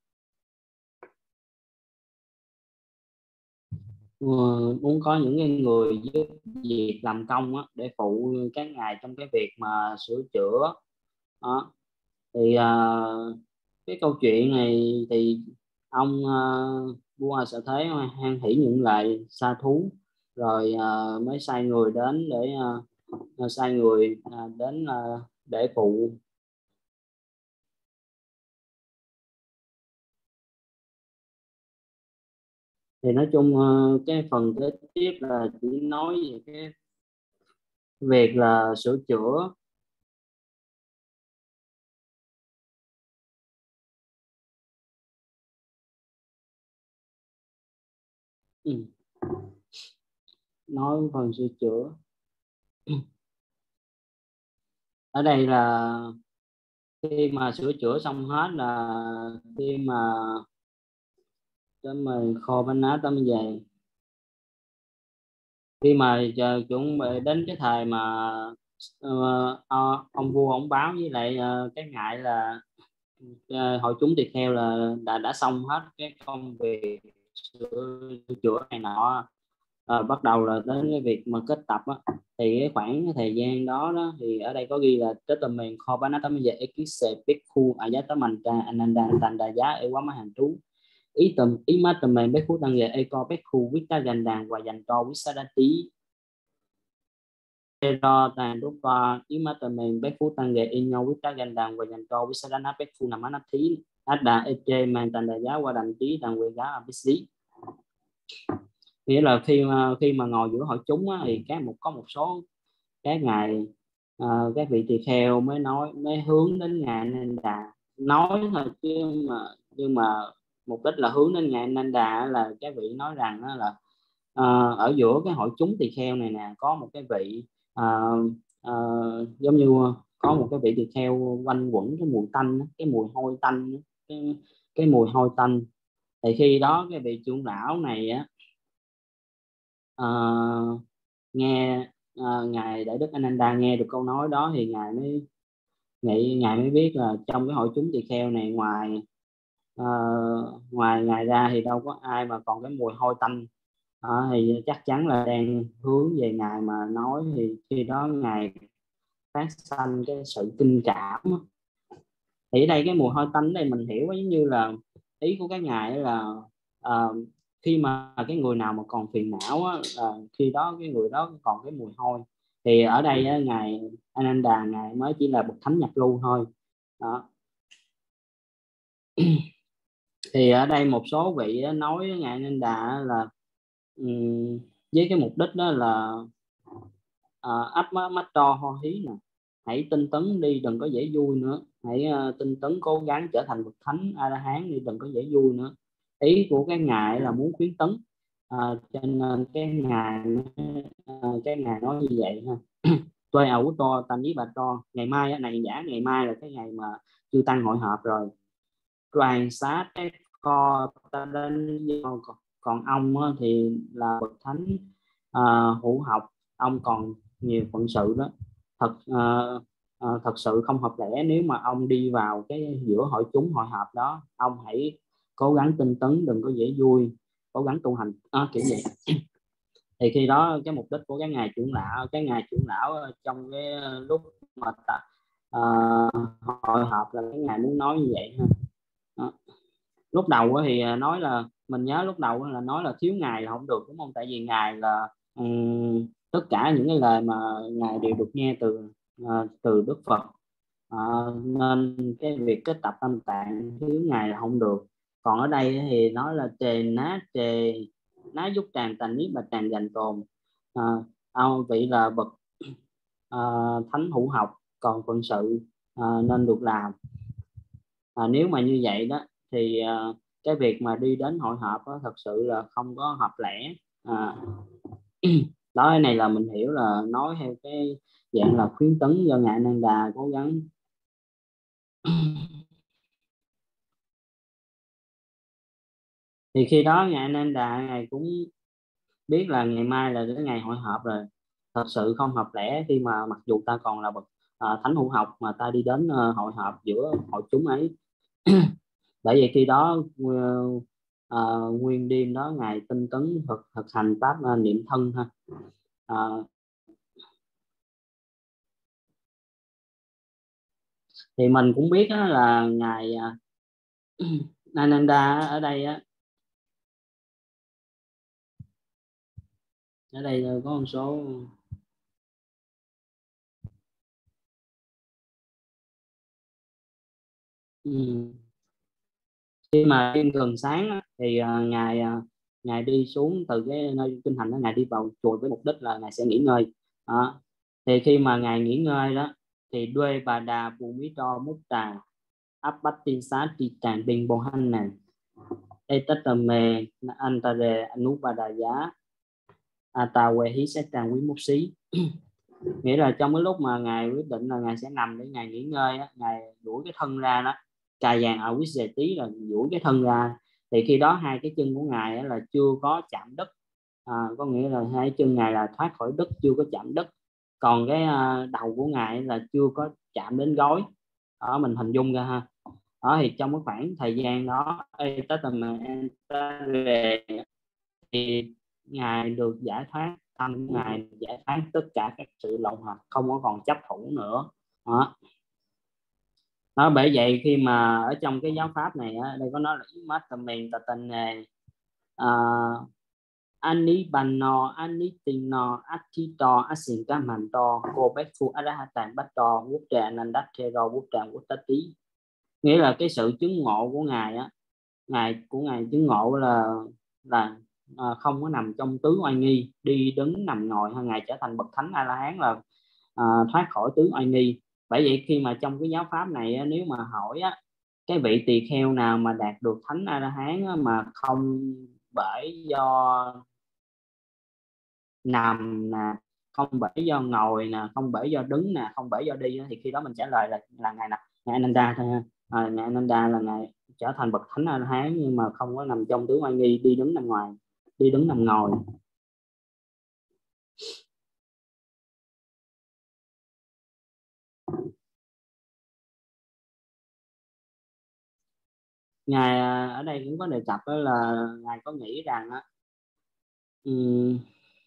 uh, muốn có những cái người giúp việc làm công á, để phụ các ngài trong cái việc mà sửa chữa. Đó thì uh, cái câu chuyện này thì ông uh, vua Sở Thế hoan hỷ nhận lại sa thú, rồi uh, mới sai người đến để uh, sai người uh, đến uh, để phụ. Thì nói chung uh, cái phần kế tiếp là chỉ nói về cái việc là sửa chữa. Ừ. Nói phần sửa chữa Ở đây là khi mà sửa chữa xong hết là khi mà tấm mày kho bánh ná tấm về, khi mà chờ chuẩn bị đến cái thời mà ờ, ờ, ông vua ông báo với lại ờ, cái ngại là ờ, hội chúng tỳ kheo là đã đã xong hết cái công việc sửa chữa này nọ. Ờ, bắt đầu là đến cái việc mà kết tập á, thì cái khoảng thời gian đó đó thì ở đây có ghi là tới tầm miền kho bá ná tấm về ekise bhikkhu ayatamanta ananda tanda giá ở quá má hàng trú ý tầm ý má tầm miền bhikkhu tăng về eco bhikkhu vita dành đàn và dành to visadati Pero tàn đúc và ý má tầm miền bhikkhu tăng về in nhau vita dành đàn và dành to visadana bhikkhu nằm á thí ada eche mang tanda giá qua đành tí đàn quê giá abisi. Nghĩa là khi mà khi mà ngồi giữa hội chúng á, thì các một có một số các ngài uh, các vị tỳ kheo mới nói mới hướng đến ngài Nanda nói thôi, chứ mà nhưng mà mục đích là hướng đến ngài Nanda là cái vị nói rằng đó là uh, ở giữa cái hội chúng tỳ kheo này nè có một cái vị uh, uh, giống như có một cái vị tỳ kheo quanh quẩn cái mùi tanh, cái mùi hôi tanh, cái, cái mùi hôi tanh. Thì khi đó cái vị trưởng lão này á uh, nghe uh, ngài Đại Đức Ananda nghe được câu nói đó thì ngài mới nghĩ ngài mới biết là trong cái hội chúng tỳ kheo này ngoài uh, ngoài ngài ra thì đâu có ai mà còn cái mùi hôi tanh. Đó, thì chắc chắn là đang hướng về ngài mà nói, thì khi đó ngài phát sanh cái sự kinh cảm. Thì ở đây cái mùi hôi tanh đây mình hiểu giống như là ý của cái ngài là uh, khi mà cái người nào mà còn phiền não á, uh, khi đó cái người đó còn cái mùi hôi. Thì ở đây á, ngài Ananda ngài mới chỉ là bậc thánh nhập lưu thôi đó. Thì ở đây một số vị nói với ngài Ananda là um, với cái mục đích đó là uh, ấp mắt mắt to ho hí nè, hãy tinh tấn đi đừng có dễ vui nữa, hãy uh, tinh tấn cố gắng trở thành bậc thánh A La Hán đi đừng có dễ vui nữa. Ý của cái ngài là muốn khuyến tấn, uh, cho nên cái ngài uh, cái ngài nói như vậy ha. Tôi ẩu to tam với bà to ngày mai á, này giả ngày mai là cái ngày mà chư tăng hội họp rồi, đoàn xá cái kho ta đến. Còn ông á, thì là bậc thánh uh, hữu học, ông còn nhiều phận sự đó. Thật uh, uh, thật sự không hợp lẽ nếu mà ông đi vào cái giữa hội chúng hội họp đó. Ông hãy cố gắng tinh tấn đừng có dễ vui, cố gắng tu hành à, kiểu vậy. Thì khi đó cái mục đích của cái ngài trưởng lão cái ngài trưởng lão trong cái lúc mà ta, uh, hội họp là cái ngài muốn nói như vậy ha. Đó. Lúc đầu thì nói là mình nhớ lúc đầu là nói là thiếu ngài là không được đúng không, tại vì ngài là um, tất cả những cái lời mà ngài đều được nghe từ uh, từ Đức Phật, uh, nên cái việc kết tập tâm tạng thiếu ngài là không được. Còn ở đây thì nói là trề ná trề ná giúp tràn tành niết bạch tràn dành tồn, uh, ông vị là bậc uh, thánh hữu học còn phận sự uh, nên được làm. uh, nếu mà như vậy đó thì uh, cái việc mà đi đến hội họp đó, thật sự là không có hợp lẽ. À, đó cái này là mình hiểu là nói theo cái dạng là khuyến tấn do ngài Nanda cố gắng. Thì khi đó ngài Nanda ngài cũng biết là ngày mai là cái ngày hội họp rồi, thật sự không hợp lẽ khi mà mặc dù ta còn là bậc uh, thánh hữu học mà ta đi đến uh, hội họp giữa hội chúng ấy. Bởi vì khi đó uh, uh, nguyên đêm đó ngài tinh tấn thực thực hành pháp uh, niệm thân ha. Uh, thì mình cũng biết á, là ngài uh, Ananda ở đây á, ở đây có một số ừ. Khi mà đêm gần sáng á, thì uh, ngài uh, ngài đi xuống từ cái nơi kinh hành đó, ngài đi vào chùa với mục đích là ngài sẽ nghỉ ngơi đó. Thì khi mà ngài nghỉ ngơi đó thì đuê bà đà bù mí to mút trà áp bát tin xá tri tràn bình bồ hanh này ê tất tờ mê anh ta rề anu bà đà giá à tà quê hí sẽ tràn quý mục xí. Nghĩa là trong cái lúc mà ngài quyết định là ngài sẽ nằm để ngài nghỉ ngơi á, ngài duỗi cái thân ra đó, cà vàng ở quý tí là duỗi cái thân ra, thì khi đó hai cái chân của ngài á, là chưa có chạm đất, à, có nghĩa là hai chân ngài là thoát khỏi đất, chưa có chạm đất, còn cái à, đầu của ngài là chưa có chạm đến gối. Đó, mình hình dung ra ha. Đó thì trong cái khoảng thời gian đó thì ngài được giải thoát, tâm ngài giải thoát tất cả các sự lộng hoặc, không có còn chấp thủ nữa. Đó. Đó, bởi vậy khi mà ở trong cái giáo pháp này á, đây có nói là mất tầm mình tà tình này, ani banno ani tino atito asinka manto cô bách phu arahatan bát to quốc trà nan đắc thê ro quốc trà quốc tất tí. Nghĩa là cái sự chứng ngộ của ngài á, ngài của ngài chứng ngộ là là à, không có nằm trong tứ oai nghi, đi đứng nằm ngồi, hay ngài trở thành bậc thánh a la hán là à, thoát khỏi tứ oai nghi. Bởi vậy khi mà trong cái giáo pháp này á, nếu mà hỏi á, cái vị tỳ kheo nào mà đạt được thánh a la hán á, mà không bởi do nằm nè, không bởi do ngồi nè, không bởi do đứng nè, không bởi do đi á, thì khi đó mình trả lời là là ngài nào ngài Ananda thôi ha. À, ngài Ananda là ngài trở thành bậc thánh a la hán nhưng mà không có nằm trong tứ oai nghi, đi đứng nằm ngoài, đi đứng nằm ngồi. Ngài à, ở đây cũng có đề cập đó là ngài có nghĩ rằng á, um,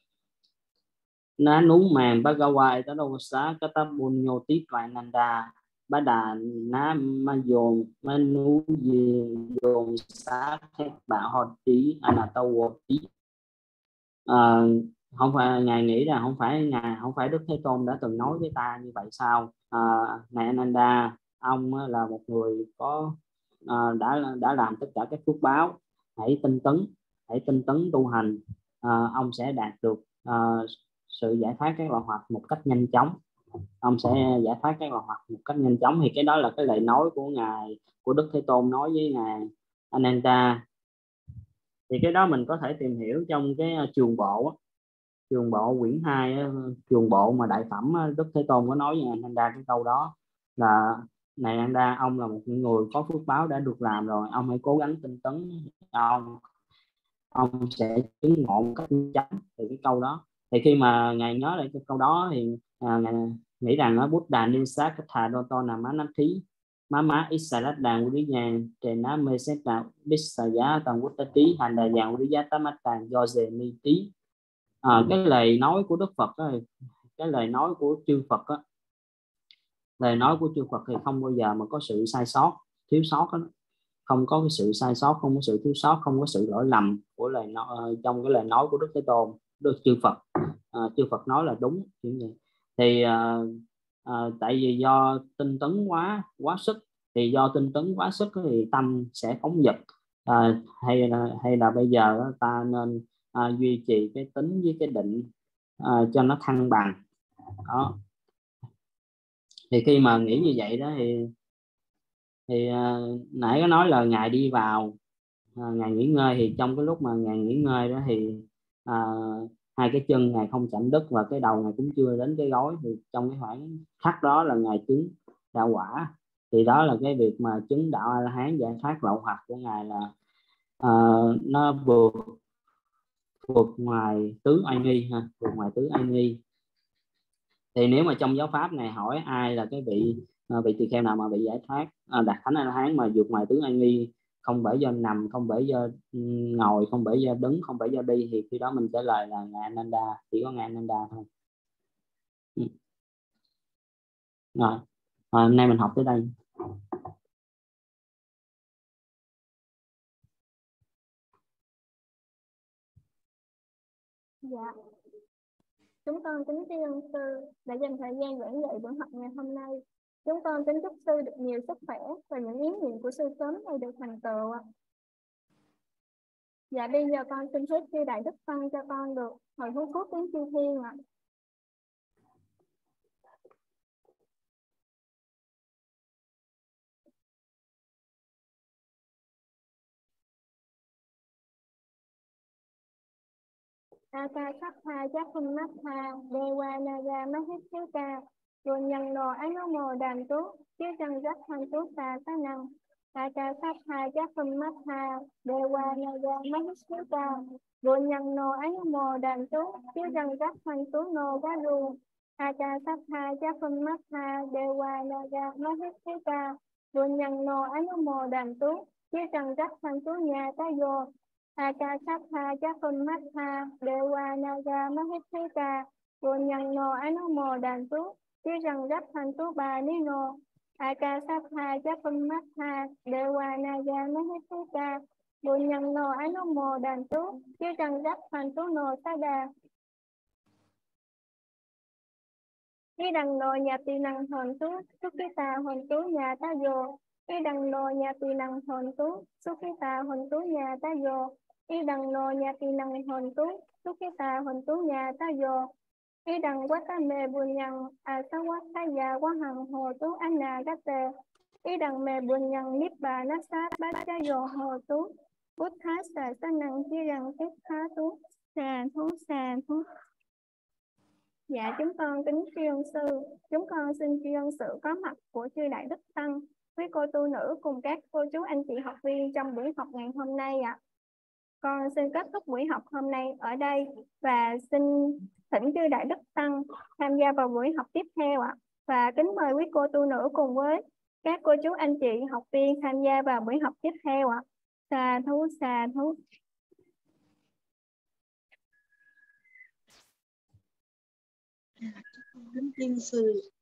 ná nú màn Bhagawa Etadawasa Katabunyo Tí Toại Nanda Bá Đà Ná Ma Dồn Ma Nú Dồn Xá Thét Bạ Hồ Tí Anatawo Tí. À, không phải ngài nghĩ rằng không phải ngài không phải Đức Thế Tôn đã từng nói với ta như vậy sao? À, ngài Ananda, ông là một người có à, đã đã làm tất cả các phước báo, hãy tinh tấn, hãy tinh tấn tu hành, à, ông sẽ đạt được à, sự giải thoát các loại hoặc một cách nhanh chóng, ông sẽ giải thoát các loại hoặc một cách nhanh chóng. Thì cái đó là cái lời nói của ngài, của Đức Thế Tôn nói với ngài Ananda. Thì cái đó mình có thể tìm hiểu trong cái trường bộ trường bộ quyển hai, trường bộ mà đại phẩm Đức Thế Tôn có nói với ngài Ananda cái câu đó là: này Ananda, ông là một người có phước báo đã được làm rồi, ông hãy cố gắng tinh tấn, ông ông sẽ chứng ngộ một cách nhanh chóng. Thì cái câu đó, thì khi mà ngài nhớ lại cái câu đó thì à, ngài nghĩ rằng nó bút đàn liên sát cái thà đô to nằm má nắp thí má má ít xà lát đàn quý nhà trên ná mê xét đàn biết xà giá tầng quốc tế tí hành đà dạng quý giá tám mắt tàn do dề mi tí. À, cái lời nói của Đức Phật đó, cái lời nói của chư Phật đó, lời nói của chư Phật thì không bao giờ mà có sự sai sót, thiếu sót đó. Không có cái sự sai sót, không có sự thiếu sót, không có sự lỗi lầm của lời nói trong cái lời nói của Đức Thế Tôn, Đức chư Phật. À, chư Phật nói là đúng như vậy. Thì à, à, tại vì do tinh tấn quá quá sức, thì do tinh tấn quá sức thì tâm sẽ phóng dật. À, hay là hay là bây giờ ta nên à, duy trì cái tính với cái định à, cho nó thăng bằng. Đó, thì khi mà nghĩ như vậy đó thì thì à, nãy có nói là ngài đi vào à, ngài nghỉ ngơi, thì trong cái lúc mà ngài nghỉ ngơi đó thì à, hai cái chân ngài không chạm đất và cái đầu ngài cũng chưa đến cái gối, thì trong cái khoảng khắc đó là ngài chứng đạo quả. Thì đó là cái việc mà chứng đạo A La Hán giải thoát lậu hoặc của ngài là à, nó vượt vượt ngoài tứ oai nghi ha, vượt ngoài tứ oai nghi. Thì nếu mà trong giáo pháp này hỏi ai là cái vị à, vị tỳ kheo nào mà bị giải thoát à, đạt thánh A La Hán mà vượt ngoài tứ oai nghi, không bởi do nằm, không bởi do ngồi, không bởi do đứng, không bởi do đi, thì khi đó mình trả lời là ngài Ananda, chỉ có ngài Ananda thôi. Ừ. Rồi. Rồi hôm nay mình học tới đây. Dạ, chúng con kính tri ân sư đã dành thời gian giảng dạy buổi học ngày hôm nay. Chúng con kính chúc sư được nhiều sức khỏe và những ý nguyện của sư sớm nay được thành tựu ạ. Dạ, bây giờ con xin phép chư đại đức tăng cho con được hồi hút phút tiếng chư thiên ạ. Akasattha Chakkumatha Devanaga Mahishika Gunyano Anumo Dantu Chirang Jakhantu Sasanang Akasattha Chakkumatha Devanaga Mahishika Gunyano Anumo Dantu Chirang Jakhantu No Garu Akasattha Chakkumatha Devanaga Mahishika Gunyano Anumo Dantu Chirang Jakhantu Nyatayo Akasattha Chakkumatha Devanaga Mahishika Gunyano Anumo Dantu Chirang Jakhantu Banino Akasattha Chakkumatha Devanaga Mahishika Gunyano Anumo Dantu Chirang Jakhantu No Sada Ý đằng nô nhà tỳ năng hồn tú Sukita hồn tú nhà ta vô Ý đằng nô nhà tỳ năng hồn tú Sukita hồn tú nhà ta vô Ý đằng nô nhà tỳ năng hồn tú Sukita hồn tú nhà ta vô Ý đằng quá ta mê buồn nhằn À sa quá ta già quá hằng hồ tú anh nà gác tề Ý đằng mê buồn nhằn niết bà nát sát bát cha vô hồ tú Bút thái xà sa năng chi rằng tiếp khá tú Xà thú xà thú Dạ chúng con kính tri ân sư, chúng con xin tri ân sự có mặt của chư đại đức tăng, quý cô tu nữ cùng các cô chú anh chị học viên trong buổi học ngày hôm nay ạ. À. Con xin kết thúc buổi học hôm nay ở đây và xin thỉnh chư đại đức tăng tham gia vào buổi học tiếp theo ạ. À. Và kính mời quý cô tu nữ cùng với các cô chú anh chị học viên tham gia vào buổi học tiếp theo ạ. À. Xà thú xà thú. Kính tiên sư